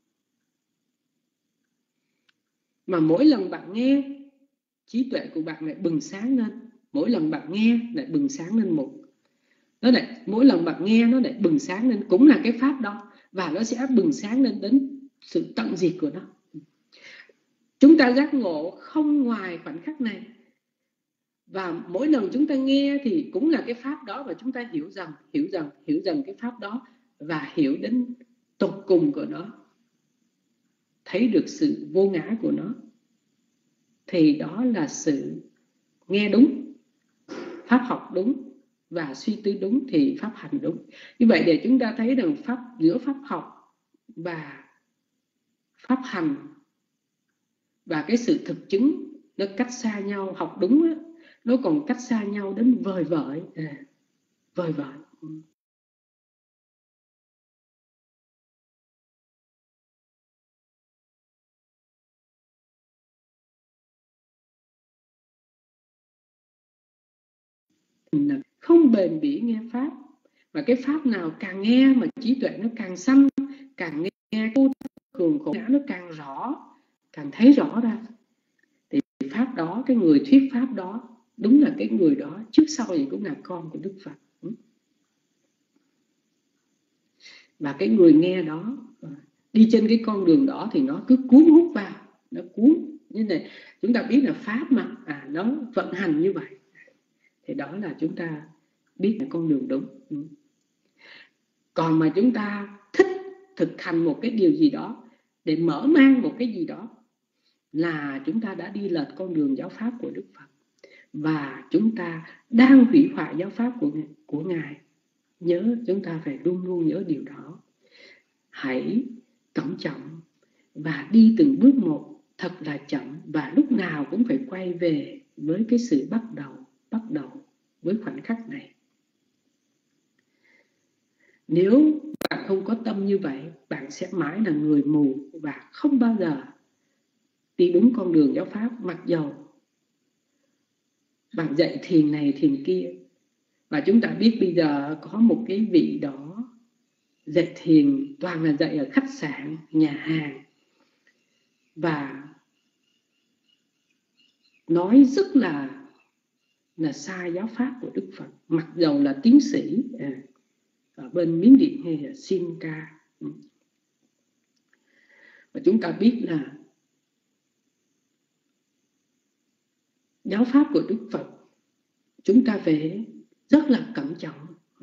Mà mỗi lần bạn nghe, trí tuệ của bạn lại bừng sáng lên. Mỗi lần bạn nghe lại bừng sáng lên một. Mỗi lần bạn nghe nó lại bừng sáng lên, cũng là cái pháp đó, và nó sẽ bừng sáng lên đến sự tận diệt của nó. Chúng ta giác ngộ không ngoài khoảnh khắc này. Và mỗi lần chúng ta nghe thì cũng là cái pháp đó, và chúng ta hiểu dần cái pháp đó, và hiểu đến tột cùng của nó, thấy được sự vô ngã của nó, thì đó là sự nghe đúng, pháp học đúng, và suy tư đúng thì pháp hành đúng. Như vậy để chúng ta thấy rằng giữa pháp học và pháp hành và cái sự thực chứng nó cách xa nhau. Học đúng á, nó còn cách xa nhau đến vời vợi. Không bền bỉ nghe pháp, mà cái pháp nào càng nghe mà trí tuệ nó càng sanh, càng nghe vô thường khổ ngã nó càng rõ, càng thấy rõ ra, thì pháp đó, cái người thuyết pháp đó, đúng là cái người đó trước sau gì cũng là con của Đức Phật. Và cái người nghe đó đi trên cái con đường đó thì nó cứ cuốn hút vào, nó cuốn như này. Chúng ta biết là pháp mà nó vận hành như vậy, thì đó là chúng ta biết là con đường đúng. Còn mà chúng ta thích thực hành một cái điều gì đó để mở mang một cái gì đó, là chúng ta đã đi lệch con đường giáo pháp của Đức Phật, và chúng ta đang hủy hoại giáo pháp của Ngài. Nhớ, chúng ta phải luôn luôn nhớ điều đó. Hãy cẩn trọng và đi từng bước một, thật là chậm, và lúc nào cũng phải quay về với cái sự bắt đầu với khoảnh khắc này. Nếu bạn không có tâm như vậy, bạn sẽ mãi là người mù và không bao giờ đi đúng con đường giáo pháp. Mặc dầu bạn dạy thiền này thiền kia, và chúng ta biết bây giờ có một cái vị đó dạy thiền toàn là dạy ở khách sạn, nhà hàng, và nói rất là sai giáo pháp của Đức Phật, mặc dầu là tiến sĩ ở bên Miến Điện hay là Sinca. Và chúng ta biết là giáo pháp của Đức Phật chúng ta phải rất là cẩn trọng,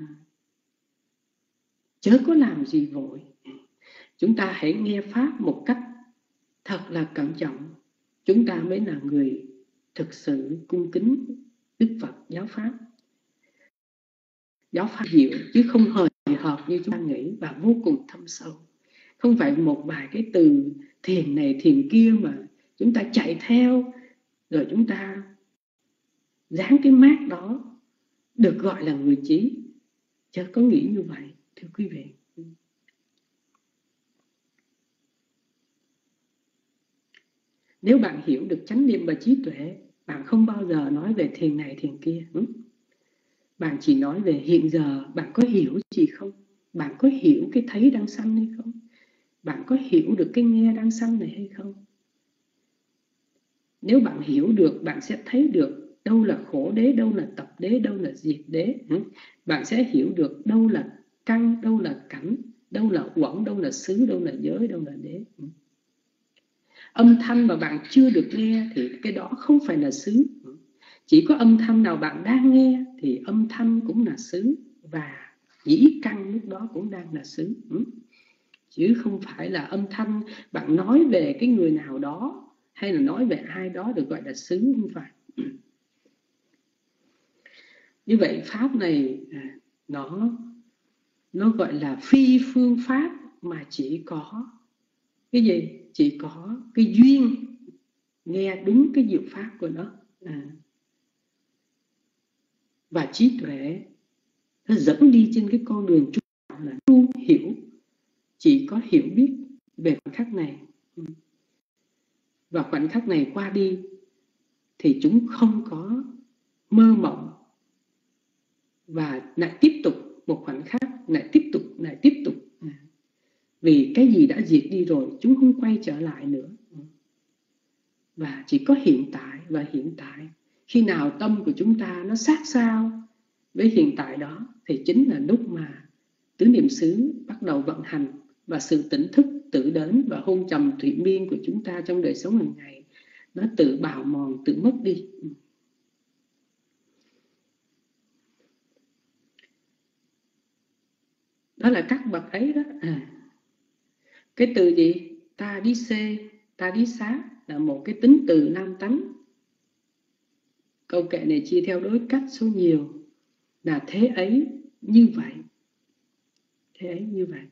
chớ có làm gì vội. Chúng ta hãy nghe pháp một cách thật là cẩn trọng, chúng ta mới là người thực sự cung kính Đức Phật giáo pháp. Giáo pháp diệu chứ không hời hợt như chúng ta nghĩ, và vô cùng thâm sâu. Không phải một vài cái từ thiền này thiền kia mà chúng ta chạy theo, rồi chúng ta dán cái mác đó được gọi là người trí. Chớ có nghĩ như vậy, thưa quý vị. Nếu bạn hiểu được chánh niệm và trí tuệ, bạn không bao giờ nói về thiền này thiền kia. Bạn chỉ nói về hiện giờ bạn có hiểu gì không? Bạn có hiểu cái thấy đang sanh hay không? Bạn có hiểu được cái nghe đang sanh này hay không? Nếu bạn hiểu được, bạn sẽ thấy được đâu là khổ đế, đâu là tập đế, đâu là diệt đế. Bạn sẽ hiểu được đâu là căn, đâu là cảnh, đâu là uẩn, đâu là xứ, đâu là giới, đâu là đế. Âm thanh mà bạn chưa được nghe thì cái đó không phải là xứ. Chỉ có âm thanh nào bạn đang nghe thì âm thanh cũng là xứ, và Dĩ căn lúc đó cũng đang là xứ, chứ không phải là âm thanh bạn nói về cái người nào đó hay là nói về ai đó được gọi là xứ, không phải. Như vậy pháp này nó gọi là phi phương pháp, mà chỉ có cái gì? Chỉ có cái duyên nghe đúng cái diệu pháp của nó, và trí tuệ nó dẫn đi trên cái con đường chúng là luôn hiểu, chỉ có hiểu biết về khoảnh khắc này, và khoảnh khắc này qua đi thì chúng không có mơ mộng, và lại tiếp tục một khoảnh khắc, lại tiếp tục, vì cái gì đã diệt đi rồi chúng không quay trở lại nữa, và chỉ có hiện tại. Và hiện tại khi nào tâm của chúng ta nó sát sao với hiện tại đó thì chính là lúc mà tứ niệm xứ bắt đầu vận hành, và sự tỉnh thức tự đến và hôn trầm thủy miên của chúng ta trong đời sống hàng ngày nó tự bào mòn, tự mất đi. Đó là các bậc ấy đó. Cái từ gì? Ta đi xê, ta đi xá là một cái tính từ nam tánh. Câu kệ này chia theo đối cách số nhiều, là thế ấy như vậy. Thế ấy như vậy.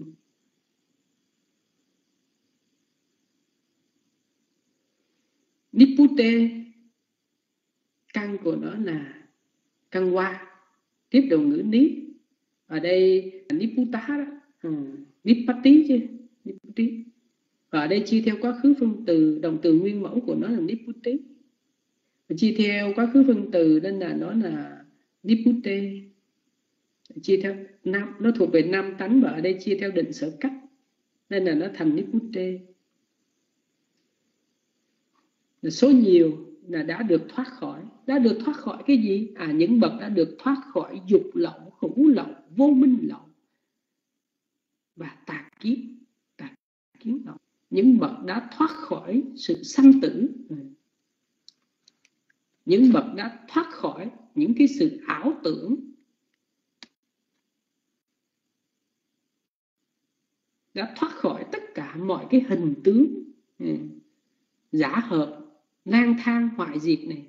Nipute, căn của nó là căn hoa, tiếp đầu ngữ nip. Ở đây niputa đó, nipati chứ, nipati. Và ở đây chia theo quá khứ phân từ, động từ nguyên mẫu của nó là niputi. Và chia theo quá khứ phân từ nên là nó là nipute. Chia theo nam, nó thuộc về nam tánh, và ở đây chia theo định sở cách nên là nó thành nipute. Số nhiều là đã được thoát khỏi. Đã được thoát khỏi cái gì? Những bậc đã được thoát khỏi dục lậu, hữu lậu, vô minh lậu và tà kiến lậu. Những bậc đã thoát khỏi sự sanh tử. Những bậc đã thoát khỏi những cái sự ảo tưởng, đã thoát khỏi tất cả mọi cái hình tướng giả hợp, lang thang hoại diệt này.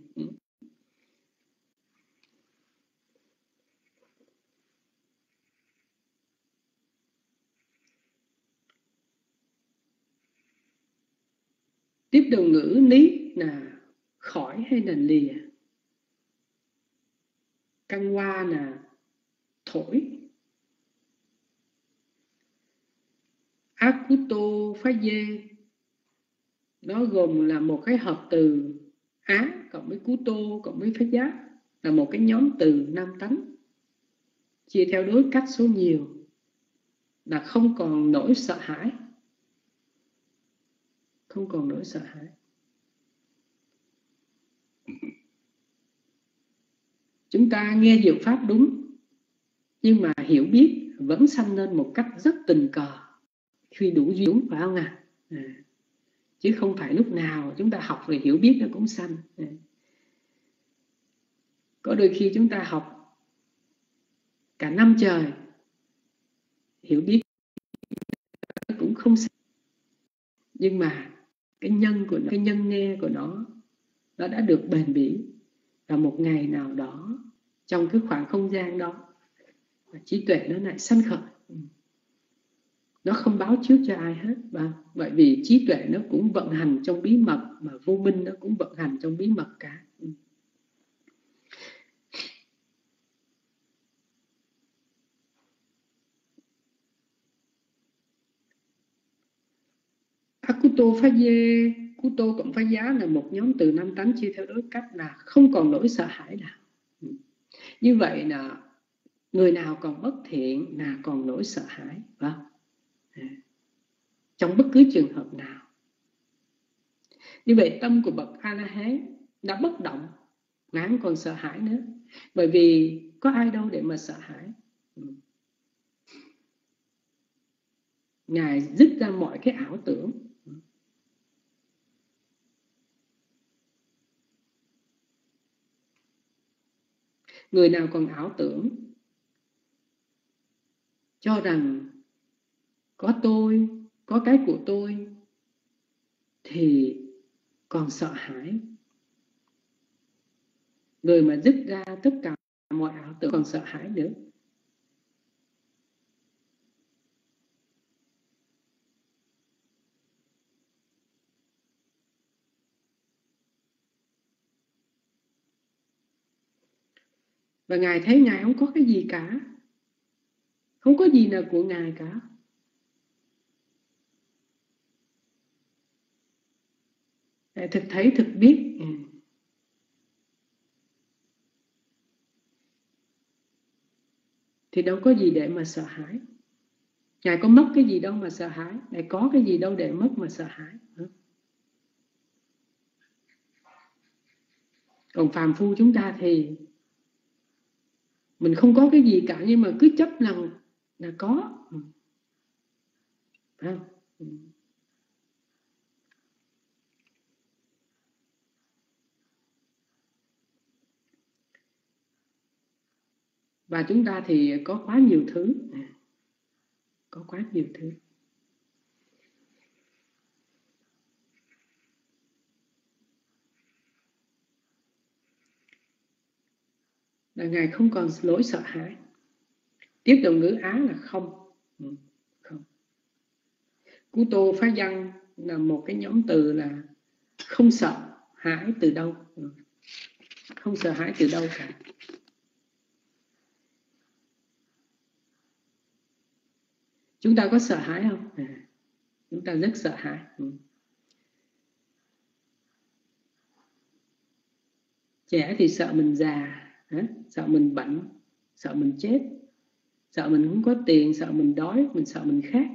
Tiếp đầu ngữ lý là khỏi hay là lìa. Căn hoa là thổi. Akuto phá dê nó gồm là một cái hợp từ á cộng với kuto cộng với phá giá, là một cái nhóm từ nam tánh. Chia theo đối cách số nhiều là không còn nỗi sợ hãi. Không còn nỗi sợ hãi. Chúng ta nghe diệu pháp đúng, nhưng mà hiểu biết vẫn sanh lên một cách rất tình cờ khi đủ duyên, phải không ạ? Chứ không phải lúc nào chúng ta học rồi hiểu biết nó cũng sanh. Có đôi khi chúng ta học cả năm trời hiểu biết nó cũng không sanh, nhưng mà cái nhân của nó, cái nhân nghe của nó đã được bền bỉ, và một ngày nào đó trong cái khoảng không gian đó trí tuệ nó lại sanh khởi. Nó không báo trước cho ai hết, bởi vì trí tuệ nó cũng vận hành trong bí mật, mà vô minh nó cũng vận hành trong bí mật cả. Akuto phá dê, kuto cộng phá giá là một nhóm từ năm tánh chia theo đối cách là không còn nỗi sợ hãi nào. Như vậy là người nào còn bất thiện là còn nỗi sợ hãi, phải không? Trong bất cứ trường hợp nào. Như vậy tâm của bậc A-la-hán đã bất động, ngài không còn sợ hãi nữa, bởi vì có ai đâu để mà sợ hãi. Ngài dứt ra mọi cái ảo tưởng. Người nào còn ảo tưởng cho rằng có tôi, có cái của tôi thì còn sợ hãi. Người mà dứt ra tất cả mọi ảo tưởng còn sợ hãi nữa. Và Ngài thấy Ngài không có cái gì cả, không có gì nào của Ngài cả. Ngài thực thấy, thực biết. Thì đâu có gì để mà sợ hãi. Ngài có mất cái gì đâu mà sợ hãi. Ngài có cái gì đâu để mất mà sợ hãi. Còn phàm phu chúng ta thì mình không có cái gì cả, nhưng mà cứ chấp rằng là có. Phải không? Và chúng ta thì có quá nhiều thứ. Có quá nhiều thứ. Là Ngài không còn lỗi sợ hãi. Tiếp đồng ngữ Á là không. Không. Cú Tô Phá Văn là một cái nhóm từ là không sợ hãi từ đâu. Không sợ hãi từ đâu cả. Chúng ta có sợ hãi không? Chúng ta rất sợ hãi. Trẻ thì sợ mình già, sợ mình bệnh, sợ mình chết, sợ mình không có tiền, sợ mình đói, mình sợ mình khát,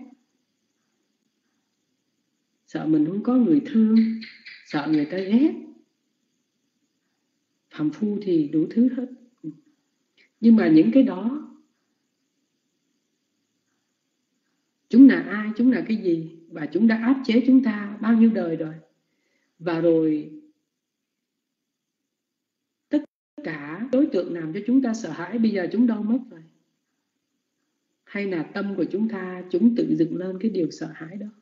sợ mình không có người thương, sợ người ta ghét. Phàm phu thì đủ thứ hết. Nhưng mà những cái đó, chúng là ai, chúng là cái gì, và chúng đã áp chế chúng ta bao nhiêu đời rồi. Và rồi tất cả đối tượng làm cho chúng ta sợ hãi bây giờ chúng đâu mất rồi? Hay là tâm của chúng ta, chúng tự dựng lên cái điều sợ hãi đó?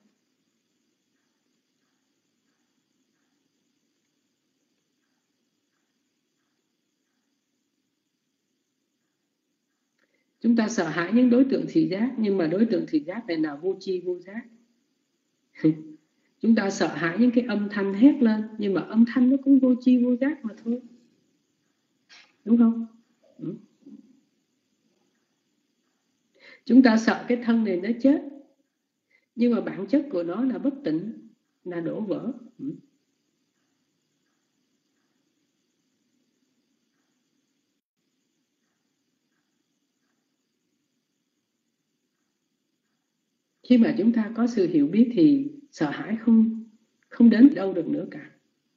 Chúng ta sợ hãi những đối tượng thị giác, nhưng mà đối tượng thị giác này là vô tri vô giác. Chúng ta sợ hãi những cái âm thanh hét lên, nhưng mà âm thanh nó cũng vô tri vô giác mà thôi. Đúng không? Chúng ta sợ cái thân này nó chết, nhưng mà bản chất của nó là bất tịnh, là đổ vỡ. Khi mà chúng ta có sự hiểu biết thì sợ hãi không đến đâu được nữa cả.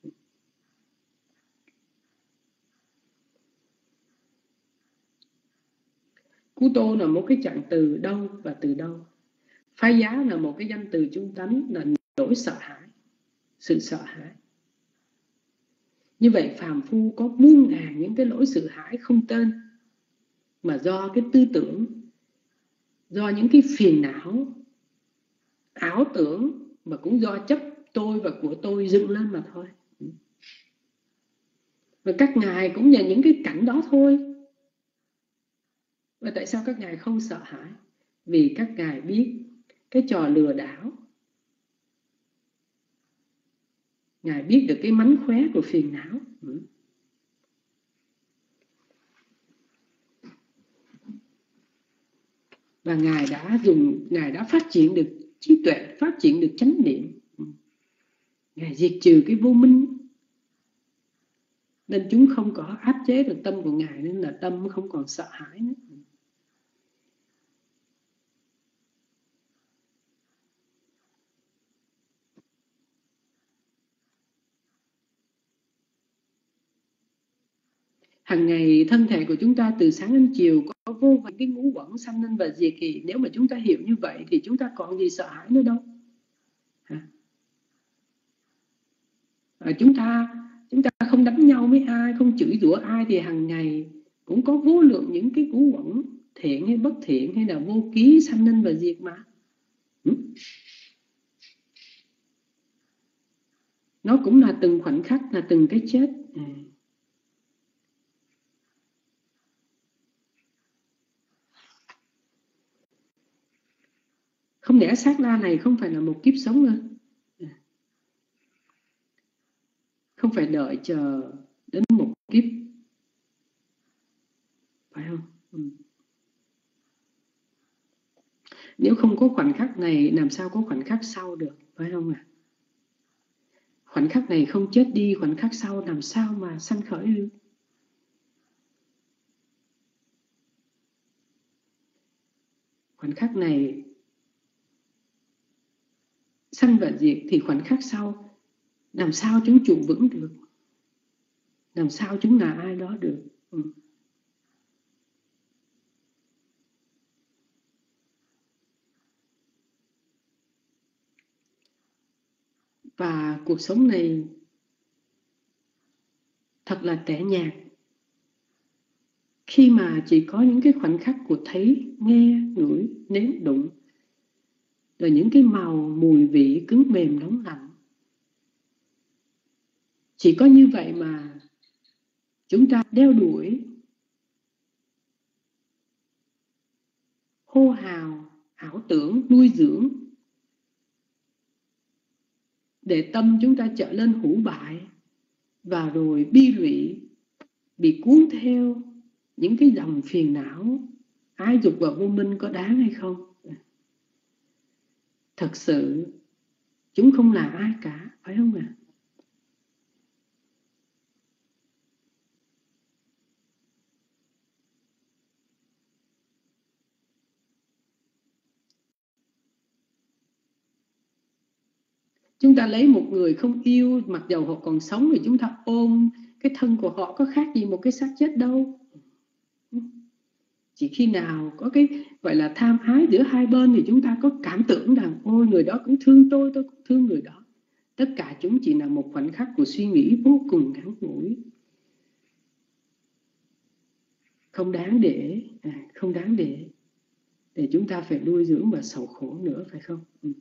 Cú Tô là một cái trạng từ đâu và từ đâu. Phái giá là một cái danh từ trung tánh, là nỗi sợ hãi, sự sợ hãi. Như vậy phàm phu có muôn ngàn những cái nỗi sợ hãi không tên, mà do cái tư tưởng, do những cái phiền não, ảo tưởng, mà cũng do chấp tôi và của tôi dựng lên mà thôi. Và các ngài cũng là những cái cảnh đó thôi. Và tại sao các ngài không sợ hãi? Vì các ngài biết cái trò lừa đảo. Ngài biết được cái mánh khóe của phiền não. Và Ngài đã phát triển được trí tuệ, phát triển được chánh niệm. Ngài diệt trừ cái vô minh. Nên chúng không có áp chế được tâm của Ngài, nên là tâm không còn sợ hãi nữa. Hằng ngày thân thể của chúng ta từ sáng đến chiều có vô vàn cái ngũ uẩn sanh lên và diệt kỳ. Nếu mà chúng ta hiểu như vậy thì chúng ta còn gì sợ hãi nữa đâu. Chúng ta không đánh nhau với ai, không chửi rủa ai, thì hằng ngày cũng có vô lượng những cái ngũ uẩn thiện hay bất thiện, hay là vô ký, sanh lên và diệt mà. Nó cũng là từng khoảnh khắc, là từng cái chết. Không lẽ sát na này không phải là một kiếp sống nữa? Không phải đợi chờ đến một kiếp, phải không? Nếu không có khoảnh khắc này, làm sao có khoảnh khắc sau được, phải không ạ? Khoảnh khắc này không chết đi, khoảnh khắc sau làm sao mà sanh khởi được? Khoảnh khắc này sanh và diệt thì khoảnh khắc sau làm sao chúng trụ vững được? Làm sao chúng là ai đó được? Và cuộc sống này thật là tẻ nhạt khi mà chỉ có những cái khoảnh khắc của thấy, nghe, ngửi, nếm, đụng, rồi những cái màu, mùi vị cứng mềm nóng lạnh. Chỉ có như vậy mà chúng ta đeo đuổi, hô hào, ảo tưởng, nuôi dưỡng, để tâm chúng ta trở lên hủ bại, và rồi bi lụy, bị cuốn theo những cái dòng phiền não, ái dục và vô minh có đáng hay không? Thật sự chúng không là ai cả, phải không ạ? Chúng ta lấy một người không yêu, mặc dầu họ còn sống, thì chúng ta ôm cái thân của họ có khác gì một cái xác chết đâu. Chỉ khi nào có cái gọi là tham ái giữa hai bên thì chúng ta có cảm tưởng rằng ôi người đó cũng thương tôi cũng thương người đó. Tất cả chúng chỉ là một khoảnh khắc của suy nghĩ vô cùng ngắn ngủi, không đáng để chúng ta phải nuôi dưỡng và sầu khổ nữa, phải không?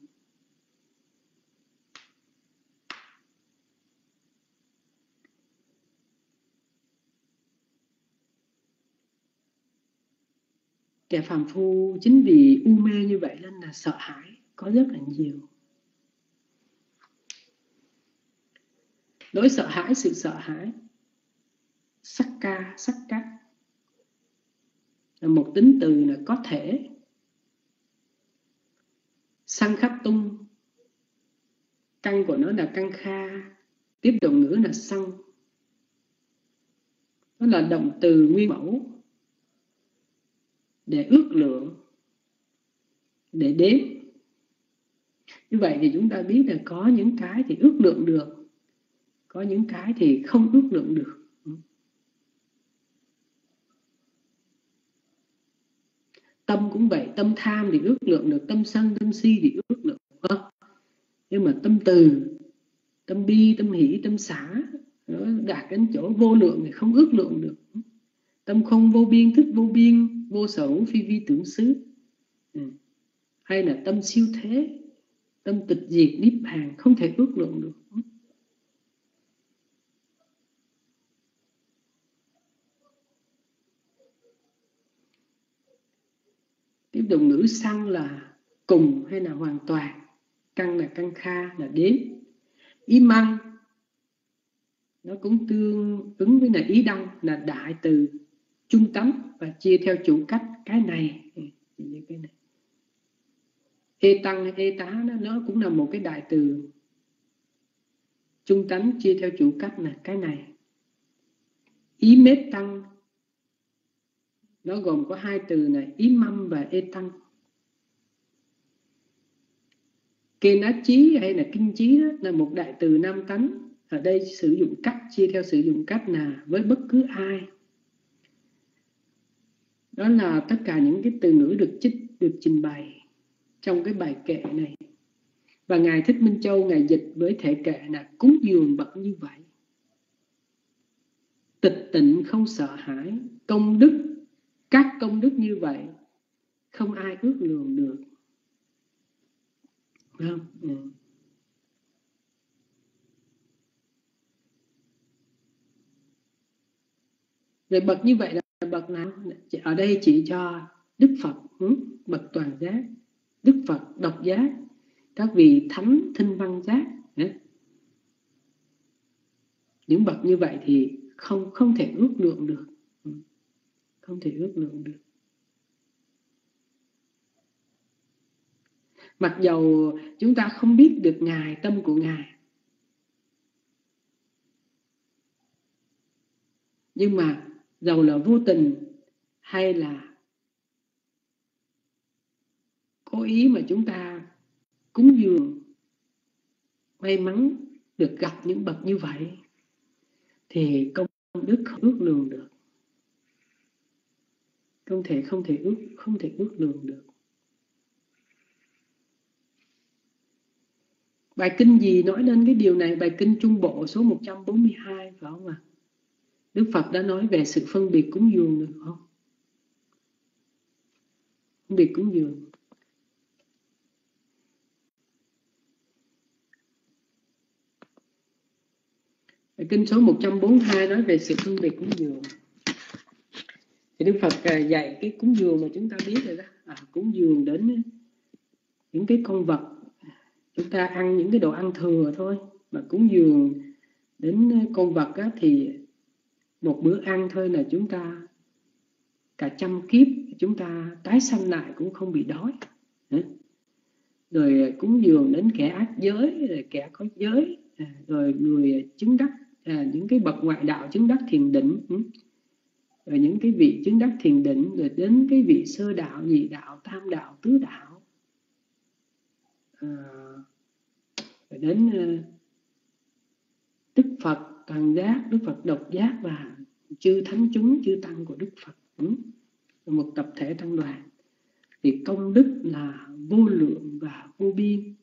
Kẻ phàm phu chính vì u mê như vậy nên là sợ hãi có rất là nhiều. Nỗi sợ hãi, sự sợ hãi, sắc cát là một tính từ là có thể. Sang khắp tung, căn của nó là căn kha, tiếp động ngữ là sang. Nó là động từ nguyên mẫu để ước lượng, để đếm. Như vậy thì chúng ta biết là có những cái thì ước lượng được, có những cái thì không ước lượng được. Tâm cũng vậy, tâm tham thì ước lượng được, tâm sân, tâm si thì ước lượng được. Nhưng mà tâm từ, tâm bi, tâm hỷ, tâm xả, nó đạt đến chỗ vô lượng thì không ước lượng được. Tâm không vô biên, thức vô biên, vô sở hữu phi vi tưởng xứ. Hay là tâm siêu thế, tâm tịch diệt niết bàn, không thể ước lượng được. Tiếp động ngữ sang là cùng hay là hoàn toàn, căn là căn kha là đếm. Ý măng nó cũng tương ứng với là ý đăng, là đại từ trung tánh và chia theo chủ cách cái này. Ê tăng hay ê tá nó cũng là một cái đại từ trung tánh chia theo chủ cách là cái này. Ý mết tăng nó gồm có hai từ này, ý mâm và ê tăng. Kê ná chí hay là kinh chí đó là một đại từ nam tánh. Ở đây sử dụng cách, chia theo sử dụng cách là với bất cứ ai. Đó là tất cả những cái từ ngữ được trình bày trong cái bài kệ này. Và Ngài Thích Minh Châu, Ngài dịch với thể kệ là cúng dường bậc như vậy. Tịch tịnh không sợ hãi, công đức Các công đức như vậy không ai ước lượng được, phải không? Rồi bậc như vậy là bậc nào? Ở đây chỉ cho Đức Phật, bậc toàn giác, Đức Phật độc giác, các vị thánh thinh văn giác. Những bậc như vậy thì không thể ước lượng được, không thể ước lượng được. Mặc dầu chúng ta không biết được Ngài, tâm của Ngài, nhưng mà dầu là vô tình hay là cố ý mà chúng ta cúng dường, may mắn được gặp những bậc như vậy, thì công đức không ước lượng được, không thể ước lượng được. Bài kinh gì nói đến cái điều này? Bài kinh Trung Bộ số 142, phải không ạ? Đức Phật đã nói về sự phân biệt cúng dường được không? Phân biệt cúng dường. Bài kinh số 142 nói về sự phân biệt cúng dường. Thì Đức Phật dạy cái cúng dường mà chúng ta biết rồi đó. Cúng dường đến những cái con vật, chúng ta ăn những cái đồ ăn thừa thôi. Mà cúng dường đến con vật á, thì một bữa ăn thôi là chúng ta cả trăm kiếp chúng ta tái sanh lại cũng không bị đói. Rồi cúng dường đến kẻ ác giới, rồi kẻ có giới, rồi người chứng đắc, những cái bậc ngoại đạo chứng đắc thiền định, rồi những cái vị chứng đắc thiền định, rồi đến cái vị sơ đạo, nhị đạo, tam đạo, tứ đạo, rồi đến Đức Phật toàn giác, Đức Phật độc giác và chư thánh chúng, chư tăng của Đức Phật, một tập thể tăng đoàn. Thì công đức là vô lượng và vô biên.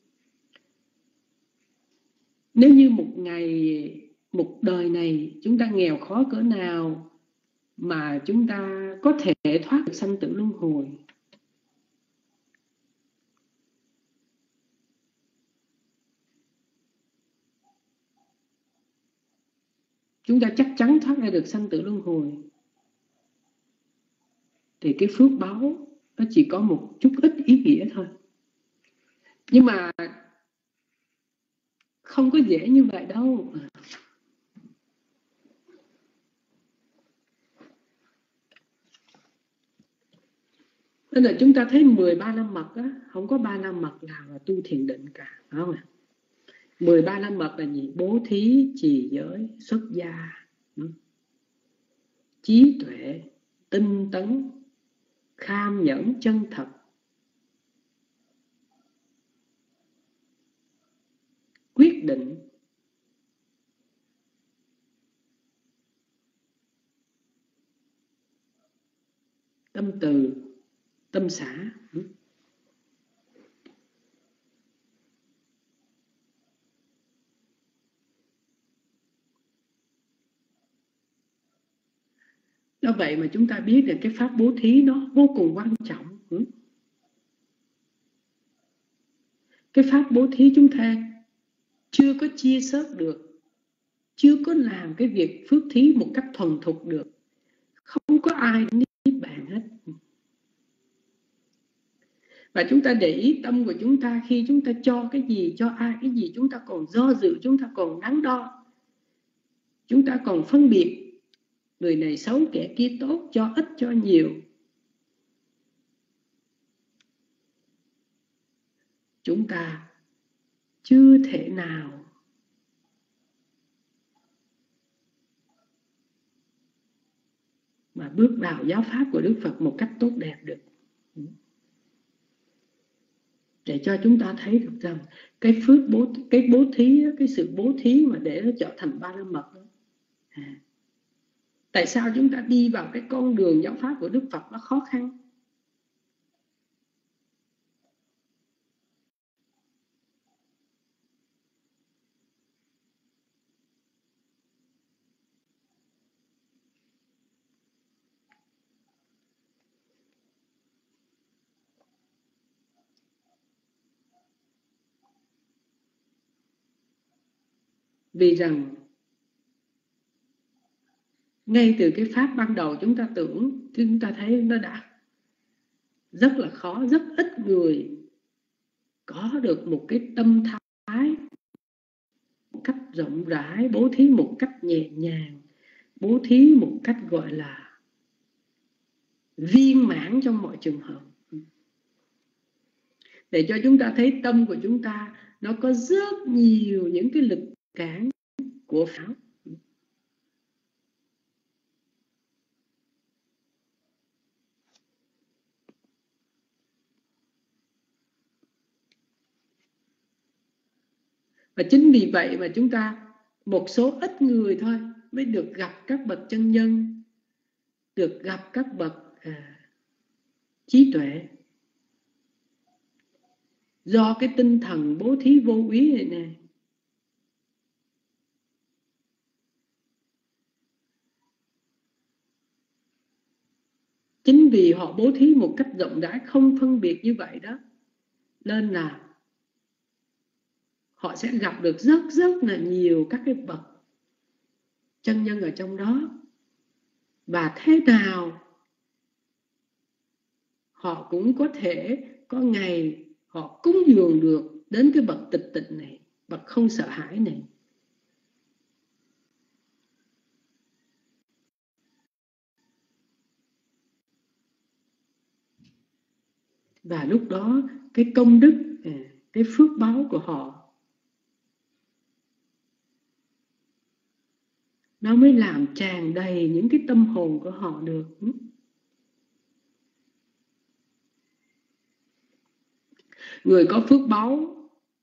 Nếu như một ngày, một đời này chúng ta nghèo khó cỡ nào mà chúng ta có thể thoát được sanh tử luân hồi, chúng ta chắc chắn thoát ra được sanh tử luân hồi, thì cái phước báu nó chỉ có một chút ít ý nghĩa thôi. Nhưng mà không có dễ như vậy đâu. Nên là chúng ta thấy 13 năm mật á, không có 3 năm mật nào là tu thiền định cả, phải không ạ? 13 năm mật là gì? Bố thí, trì giới, xuất gia, trí tuệ, tinh tấn, kham nhẫn, chân thật, quyết định, tâm từ, tâm xả. Do vậy mà chúng ta biết là cái pháp bố thí nó vô cùng quan trọng. Cái pháp bố thí chúng ta chưa có chia sớt được, chưa có làm cái việc phước thí một cách thuần thục được, không có ai niết bàn hết. Và chúng ta để ý tâm của chúng ta, khi chúng ta cho cái gì, cho ai cái gì, chúng ta còn do dự, chúng ta còn đắn đo, chúng ta còn phân biệt người này xấu kẻ kia tốt, cho ít cho nhiều. Chúng ta chưa thể nào mà bước vào giáo pháp của Đức Phật một cách tốt đẹp được. Để cho chúng ta thấy được rằng cái phước bố thí, cái sự bố thí mà để nó trở thành ba la mật đó. Tại sao chúng ta đi vào cái con đường giáo pháp của Đức Phật nó khó khăn? Vì rằng ngay từ cái pháp ban đầu chúng ta tưởng, chúng ta thấy nó đã rất là khó, rất ít người có được một cái tâm thái một cách rộng rãi, bố thí một cách nhẹ nhàng, bố thí một cách gọi là viên mãn trong mọi trường hợp, để cho chúng ta thấy tâm của chúng ta nó có rất nhiều những cái lực cản của Pháp. Và chính vì vậy mà chúng ta, một số ít người thôi mới được gặp các bậc chân nhân, được gặp các bậc trí tuệ. Do cái tinh thần bố thí vô úy này nè, chính vì họ bố thí một cách rộng rãi, không phân biệt như vậy đó, nên là họ sẽ gặp được rất là nhiều các cái bậc chân nhân ở trong đó. Và thế nào họ cũng có thể có ngày họ cúng dường được đến cái bậc tịch tịnh này, bậc không sợ hãi này. Và lúc đó cái công đức, cái phước báo của họ nó mới làm tràn đầy những cái tâm hồn của họ được. Người có phước báo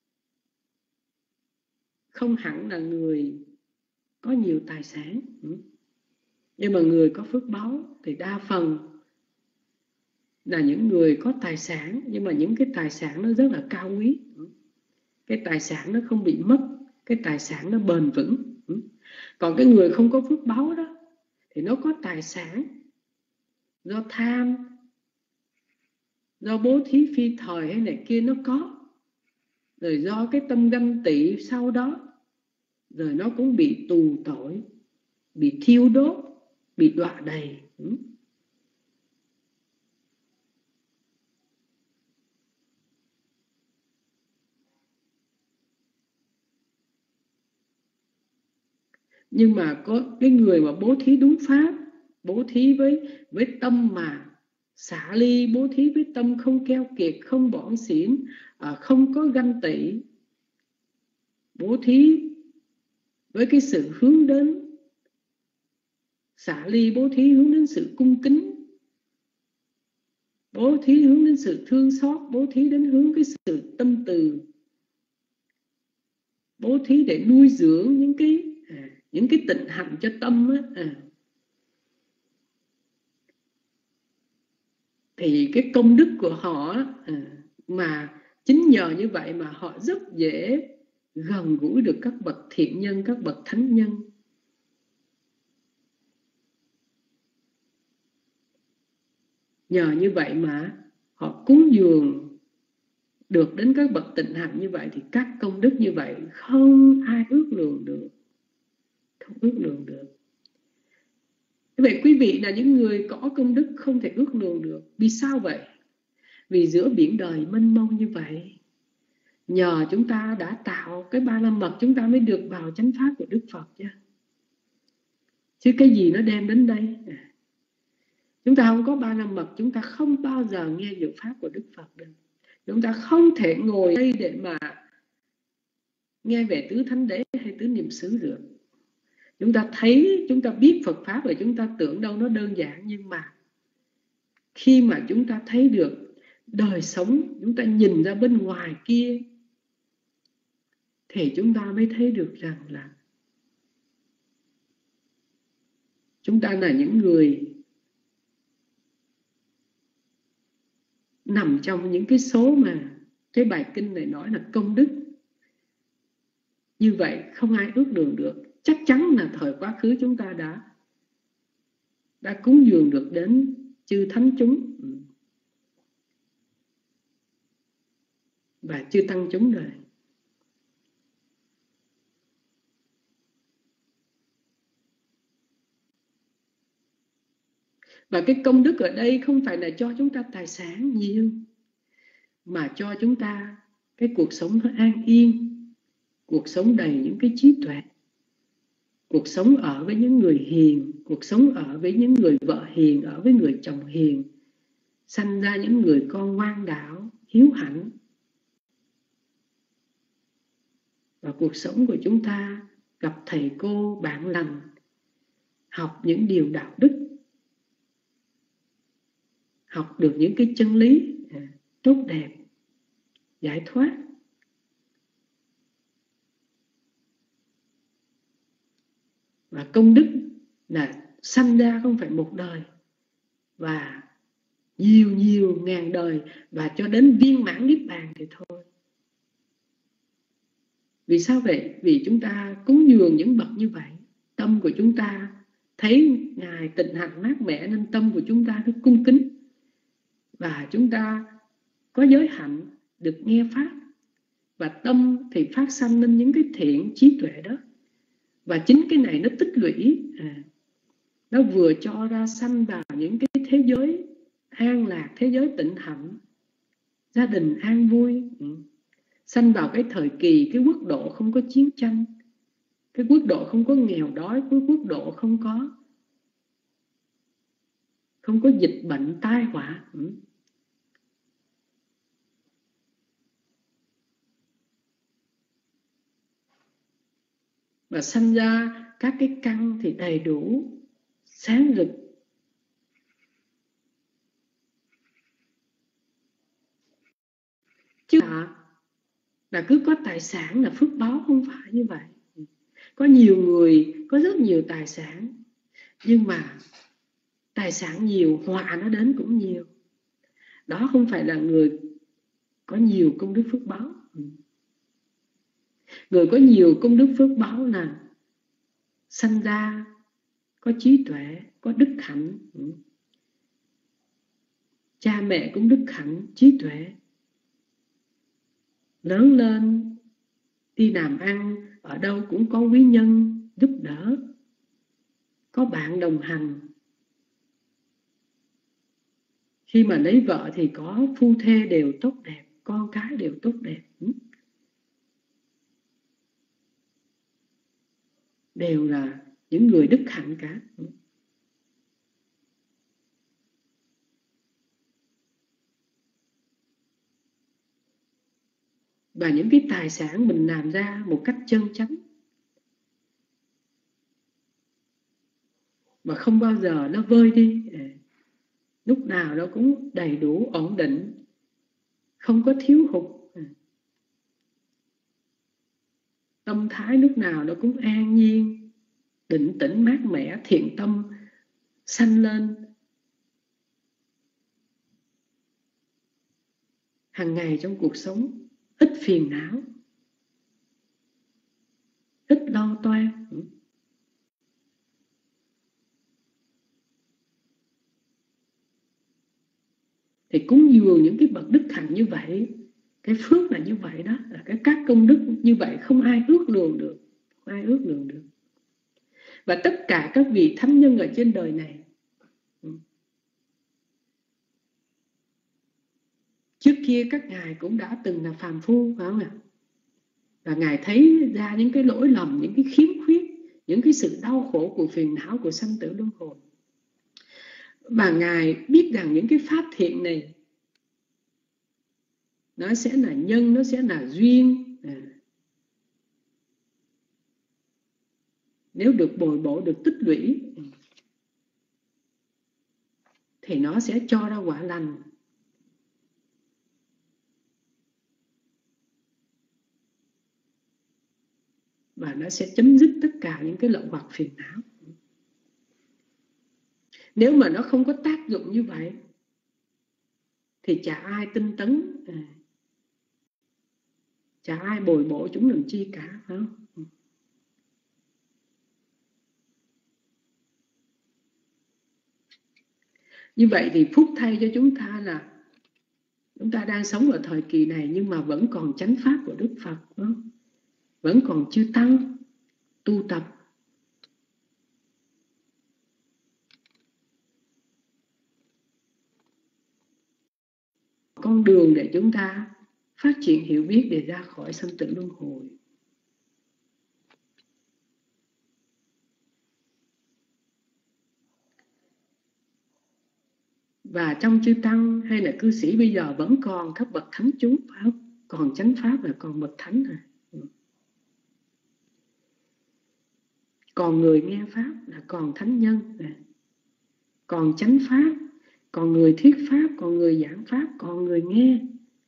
không hẳn là người có nhiều tài sản, nhưng mà người có phước báo thì đa phần là những người có tài sản, nhưng mà những cái tài sản nó rất là cao quý. Cái tài sản nó không bị mất, cái tài sản nó bền vững. Còn cái người không có phước báo đó thì nó có tài sản do tham, do bố thí phi thời hay này kia nó có, rồi do cái tâm ganh tị sau đó, rồi nó cũng bị tù tội, bị thiêu đốt, bị đọa đầy. Nhưng mà có cái người mà bố thí đúng pháp, bố thí với tâm mà xả ly, bố thí với tâm không keo kiệt, không bỏng xỉn, không có ganh tị, bố thí với cái sự hướng đến xả ly, bố thí hướng đến sự cung kính, bố thí hướng đến sự thương xót, bố thí đến hướng cái sự tâm từ, bố thí để nuôi dưỡng những cái tịnh hạnh cho tâm á. Thì cái công đức của họ mà chính nhờ như vậy mà họ rất dễ gần gũi được các bậc thiện nhân, các bậc thánh nhân. Nhờ như vậy mà họ cúng dường được đến các bậc tịnh hạnh như vậy, thì các công đức như vậy không ai ước lượng được, không ước lượng được. Vậy quý vị là những người có công đức không thể ước lượng được. Vì sao vậy? Vì giữa biển đời mênh mông như vậy, nhờ chúng ta đã tạo cái ba la mật, chúng ta mới được vào chánh pháp của Đức Phật chứ. Chứ cái gì nó đem đến đây? Chúng ta không có ba la mật, chúng ta không bao giờ nghe được pháp của Đức Phật được. Chúng ta không thể ngồi đây để mà nghe về tứ thánh đế hay tứ niệm xứ được. Chúng ta thấy, chúng ta biết Phật pháp rồi, chúng ta tưởng đâu nó đơn giản. Nhưng mà khi mà chúng ta thấy được đời sống, chúng ta nhìn ra bên ngoài kia, thì chúng ta mới thấy được rằng là chúng ta là những người nằm trong những cái số mà cái bài kinh này nói là công đức. Như vậy không ai ước lượng được. Chắc chắn là thời quá khứ chúng ta đã cúng dường được đến chư thánh chúng và chư tăng chúng rồi. Và cái công đức ở đây không phải là cho chúng ta tài sản nhiều, mà cho chúng ta cái cuộc sống nó an yên, cuộc sống đầy những cái trí tuệ, cuộc sống ở với những người hiền, cuộc sống ở với những người vợ hiền, ở với người chồng hiền, sanh ra những người con ngoan đạo, hiếu hạnh. Và cuộc sống của chúng ta gặp thầy cô, bạn lành, học những điều đạo đức, học được những cái chân lý tốt đẹp, giải thoát. Và công đức là sanh ra không phải một đời, và nhiều nhiều ngàn đời, và cho đến viên mãn niết bàn thì thôi. Vì sao vậy? Vì chúng ta cúng dường những bậc như vậy, tâm của chúng ta thấy Ngài tịnh hạnh mát mẻ, nên tâm của chúng ta nó cung kính. Và chúng ta có giới hạnh được nghe Pháp, và tâm thì phát sanh lên những cái thiện trí tuệ đó. Và chính cái này nó tích lũy, nó vừa cho ra sanh vào những cái thế giới an lạc, thế giới tịnh hạnh, gia đình an vui, sanh vào cái thời kỳ, cái quốc độ không có chiến tranh, cái quốc độ không có nghèo đói, cái quốc độ không có dịch bệnh tai họa. Và sanh ra các cái căn thì đầy đủ, sáng rực. Chứ là cứ có tài sản là phước báo, không phải như vậy. Có nhiều người có rất nhiều tài sản, nhưng mà tài sản nhiều, họa nó đến cũng nhiều. Đó không phải là người có nhiều công đức phước báo. Người có nhiều công đức phước báo là sanh ra có trí tuệ, có đức hạnh, cha mẹ cũng đức hạnh, trí tuệ, lớn lên đi làm ăn, ở đâu cũng có quý nhân giúp đỡ, có bạn đồng hành. Khi mà lấy vợ thì có phu thê đều tốt đẹp, con cái đều tốt đẹp, đều là những người đức hạnh cả. Và những cái tài sản mình làm ra một cách chân chánh, mà không bao giờ nó vơi đi, lúc nào nó cũng đầy đủ, ổn định, không có thiếu hụt. Tâm thái lúc nào nó cũng an nhiên, định tĩnh, mát mẻ, thiện tâm sanh lên. Hàng ngày trong cuộc sống ít phiền não, ít lo toan. Thì cúng dường những cái bậc đức hạnh như vậy, cái phước là như vậy đó, là cái các công đức như vậy không ai ước lượng được, không ai ước lượng được. Và tất cả các vị thánh nhân ở trên đời này, trước kia các ngài cũng đã từng là phàm phu, phải không ạ? Và ngài thấy ra những cái lỗi lầm, những cái khiếm khuyết, những cái sự đau khổ của phiền não, của sanh tử luân hồi. Và ngài biết rằng những cái pháp thiện này nó sẽ là nhân, nó sẽ là duyên. Nếu được bồi bổ, được tích lũy thì nó sẽ cho ra quả lành. Và nó sẽ chấm dứt tất cả những cái lậu hoặc phiền não. Nếu mà nó không có tác dụng như vậy thì chả ai tinh tấn, chả ai bồi bổ chúng làm chi cả, phải không? Như vậy thì phúc thay cho chúng ta là chúng ta đang sống ở thời kỳ này, nhưng mà vẫn còn chánh pháp của Đức Phật, phải không? Vẫn còn chư tăng tu tập. con đường để chúng ta phát triển hiểu biết để ra khỏi sanh tử luân hồi. Và trong chư tăng hay là cư sĩ bây giờ vẫn còn các bậc thánh chúng, phải không? Còn chánh pháp là còn bậc thánh rồi. Còn người nghe pháp là còn thánh nhân, còn chánh pháp, còn người thuyết pháp, còn người giảng pháp, còn người nghe.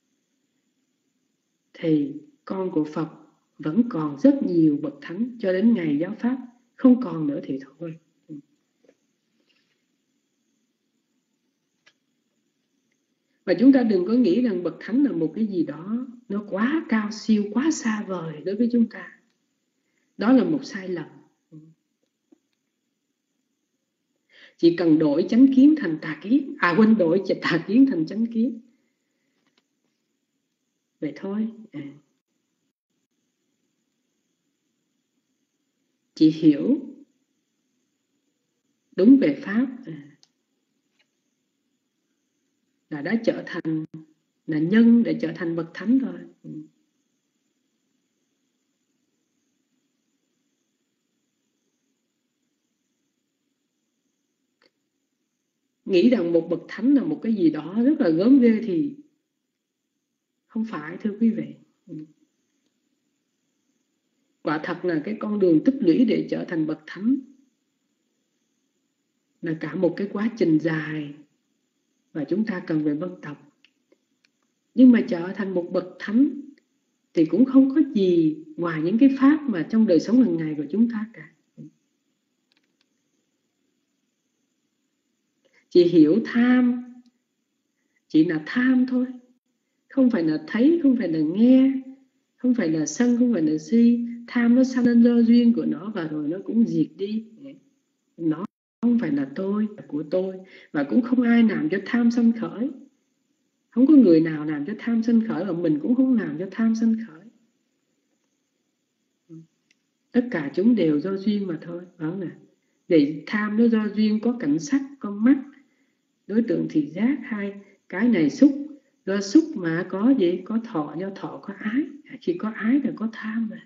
Thì con của Phật vẫn còn rất nhiều bậc thánh cho đến ngày giáo pháp không còn nữa thì thôi. Và chúng ta đừng có nghĩ rằng bậc thánh là một cái gì đó nó quá cao siêu, quá xa vời đối với chúng ta. Đó là một sai lầm. Chỉ cần đổi chánh kiến thành tà kiến, đổi tà kiến thành chánh kiến, vậy thôi. Chỉ hiểu đúng về pháp là đã trở thành là nhân để trở thành bậc thánh rồi. Nghĩ rằng một bậc thánh là một cái gì đó rất là gớm ghê thì không phải, thưa quý vị. Quả thật là cái con đường tích lũy để trở thành bậc thánh là cả một cái quá trình dài và chúng ta cần phải vun tập. Nhưng mà trở thành một bậc thánh thì cũng không có gì ngoài những cái pháp mà trong đời sống hàng ngày của chúng ta cả. Chỉ hiểu tham, chỉ là tham thôi. Không phải là thấy, không phải là nghe, không phải là sân, không phải là si. Tham nó sanh lên do duyên của nó và rồi nó cũng diệt đi. Nó không phải là tôi, là của tôi. Và cũng không ai làm cho tham sanh khởi. Không có người nào làm cho tham sanh khởi, và mình cũng không làm cho tham sanh khởi. Tất cả chúng đều do duyên mà thôi. Đó là để tham nó do duyên, có cảnh sắc, có mắt, đối tượng thị giác, hay cái này xúc, do xúc mà có gì? Có thọ, do thọ có ái. Khi có ái là có tham mà.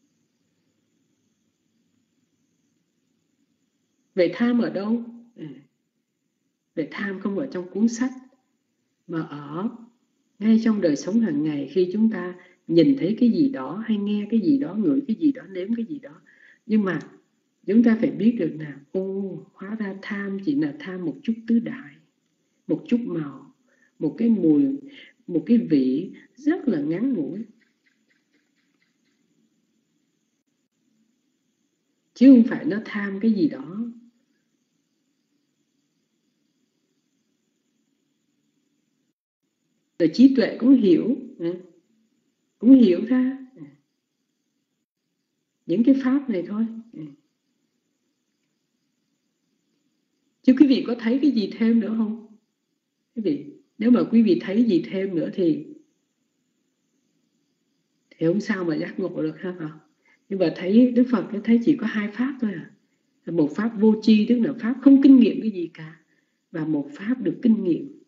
Về tham ở đâu? Về tham không ở trong cuốn sách, mà ở ngay trong đời sống hàng ngày. Khi chúng ta nhìn thấy cái gì đó, hay nghe cái gì đó, ngửi cái gì đó, nếm cái gì đó. Nhưng mà chúng ta phải biết được là hóa ra tham chỉ là tham một chút tứ đại, một chút màu, một cái mùi, một cái vị rất là ngắn ngủi. Chứ không phải nó tham cái gì đó. Rồi trí tuệ cũng hiểu ra những cái pháp này thôi. Chứ quý vị có thấy cái gì thêm nữa không? Quý vị, nếu mà quý vị thấy gì thêm nữa thì không sao mà giác ngộ được ha. Nhưng mà thấy Đức Phật thấy chỉ có hai pháp thôi à. Một pháp vô tri, tức là pháp không kinh nghiệm cái gì cả, và một pháp được kinh nghiệm.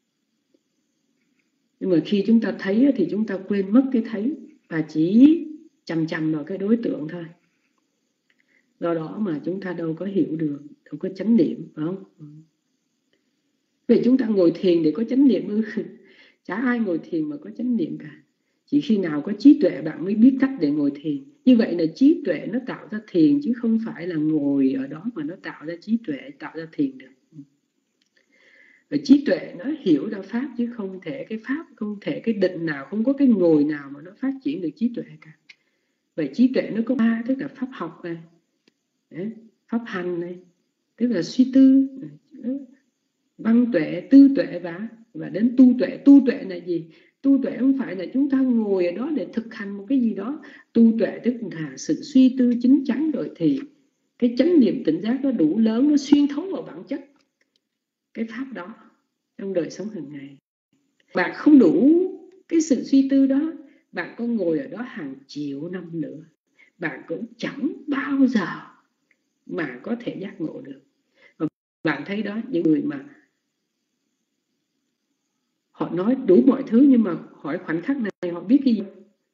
Nhưng mà khi chúng ta thấy thì chúng ta quên mất cái thấy và chỉ chằm chằm vào cái đối tượng thôi. Do đó mà chúng ta đâu có hiểu được, đâu có chánh niệm, phải không? Vì chúng ta ngồi thiền để có chánh niệm ư? Chả ai ngồi thiền mà có chánh niệm cả. Chỉ khi nào có trí tuệ bạn mới biết cách để ngồi thiền. Như vậy là trí tuệ nó tạo ra thiền, chứ không phải là ngồi ở đó mà nó tạo ra trí tuệ, tạo ra thiền được. Và trí tuệ nó hiểu ra pháp, chứ không thể cái pháp, không thể cái định nào, không có cái ngồi nào mà nó phát triển được trí tuệ cả. Vậy trí tuệ nó có ba, tức là pháp học này, pháp hành này, tức là suy tư, văn tuệ, tư tuệ và đến tu tuệ. Tu tuệ là gì? Tu tuệ không phải là chúng ta ngồi ở đó để thực hành một cái gì đó. Tu tuệ tức là sự suy tư chín chắn rồi thì cái chánh niệm tỉnh giác nó đủ lớn, nó xuyên thấu vào bản chất cái pháp đó trong đời sống hàng ngày. Bạn không đủ cái sự suy tư đó, bạn có ngồi ở đó hàng triệu năm nữa, bạn cũng chẳng bao giờ mà có thể giác ngộ được. Và bạn thấy đó, những người mà Họ nói đủ mọi thứ, nhưng mà hỏi khoảnh khắc này họ biết cái gì?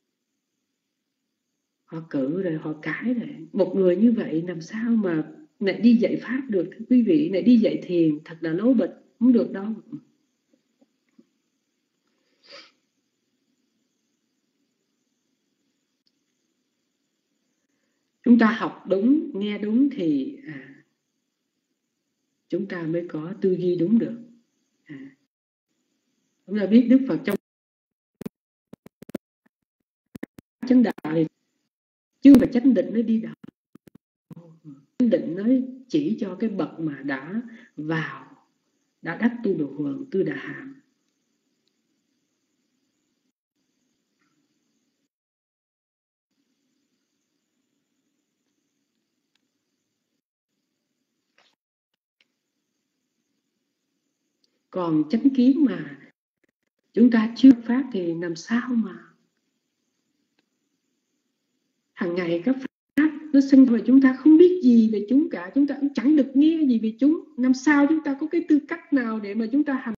Họ cự rồi, họ cãi rồi. Một người như vậy làm sao mà lại đi dạy pháp được thưa quý vị? Lại đi dạy thiền thật là lố bịch, không được đâu. Chúng ta học đúng, nghe đúng thì chúng ta mới có tư duy đúng được. Chúng ta biết Đức Phật trong chánh đạo thì chứ không phải chánh định nó đi đạo. Chánh định nó chỉ cho cái bậc mà đã đắc tu đồ huần, tư đà hàm. Còn chánh kiến mà chúng ta chưa phát thì làm sao mà hàng ngày các pháp nó sinh và chúng ta không biết gì về chúng cả, chúng ta cũng chẳng được nghe gì về chúng, làm sao chúng ta có cái tư cách nào để mà chúng ta hành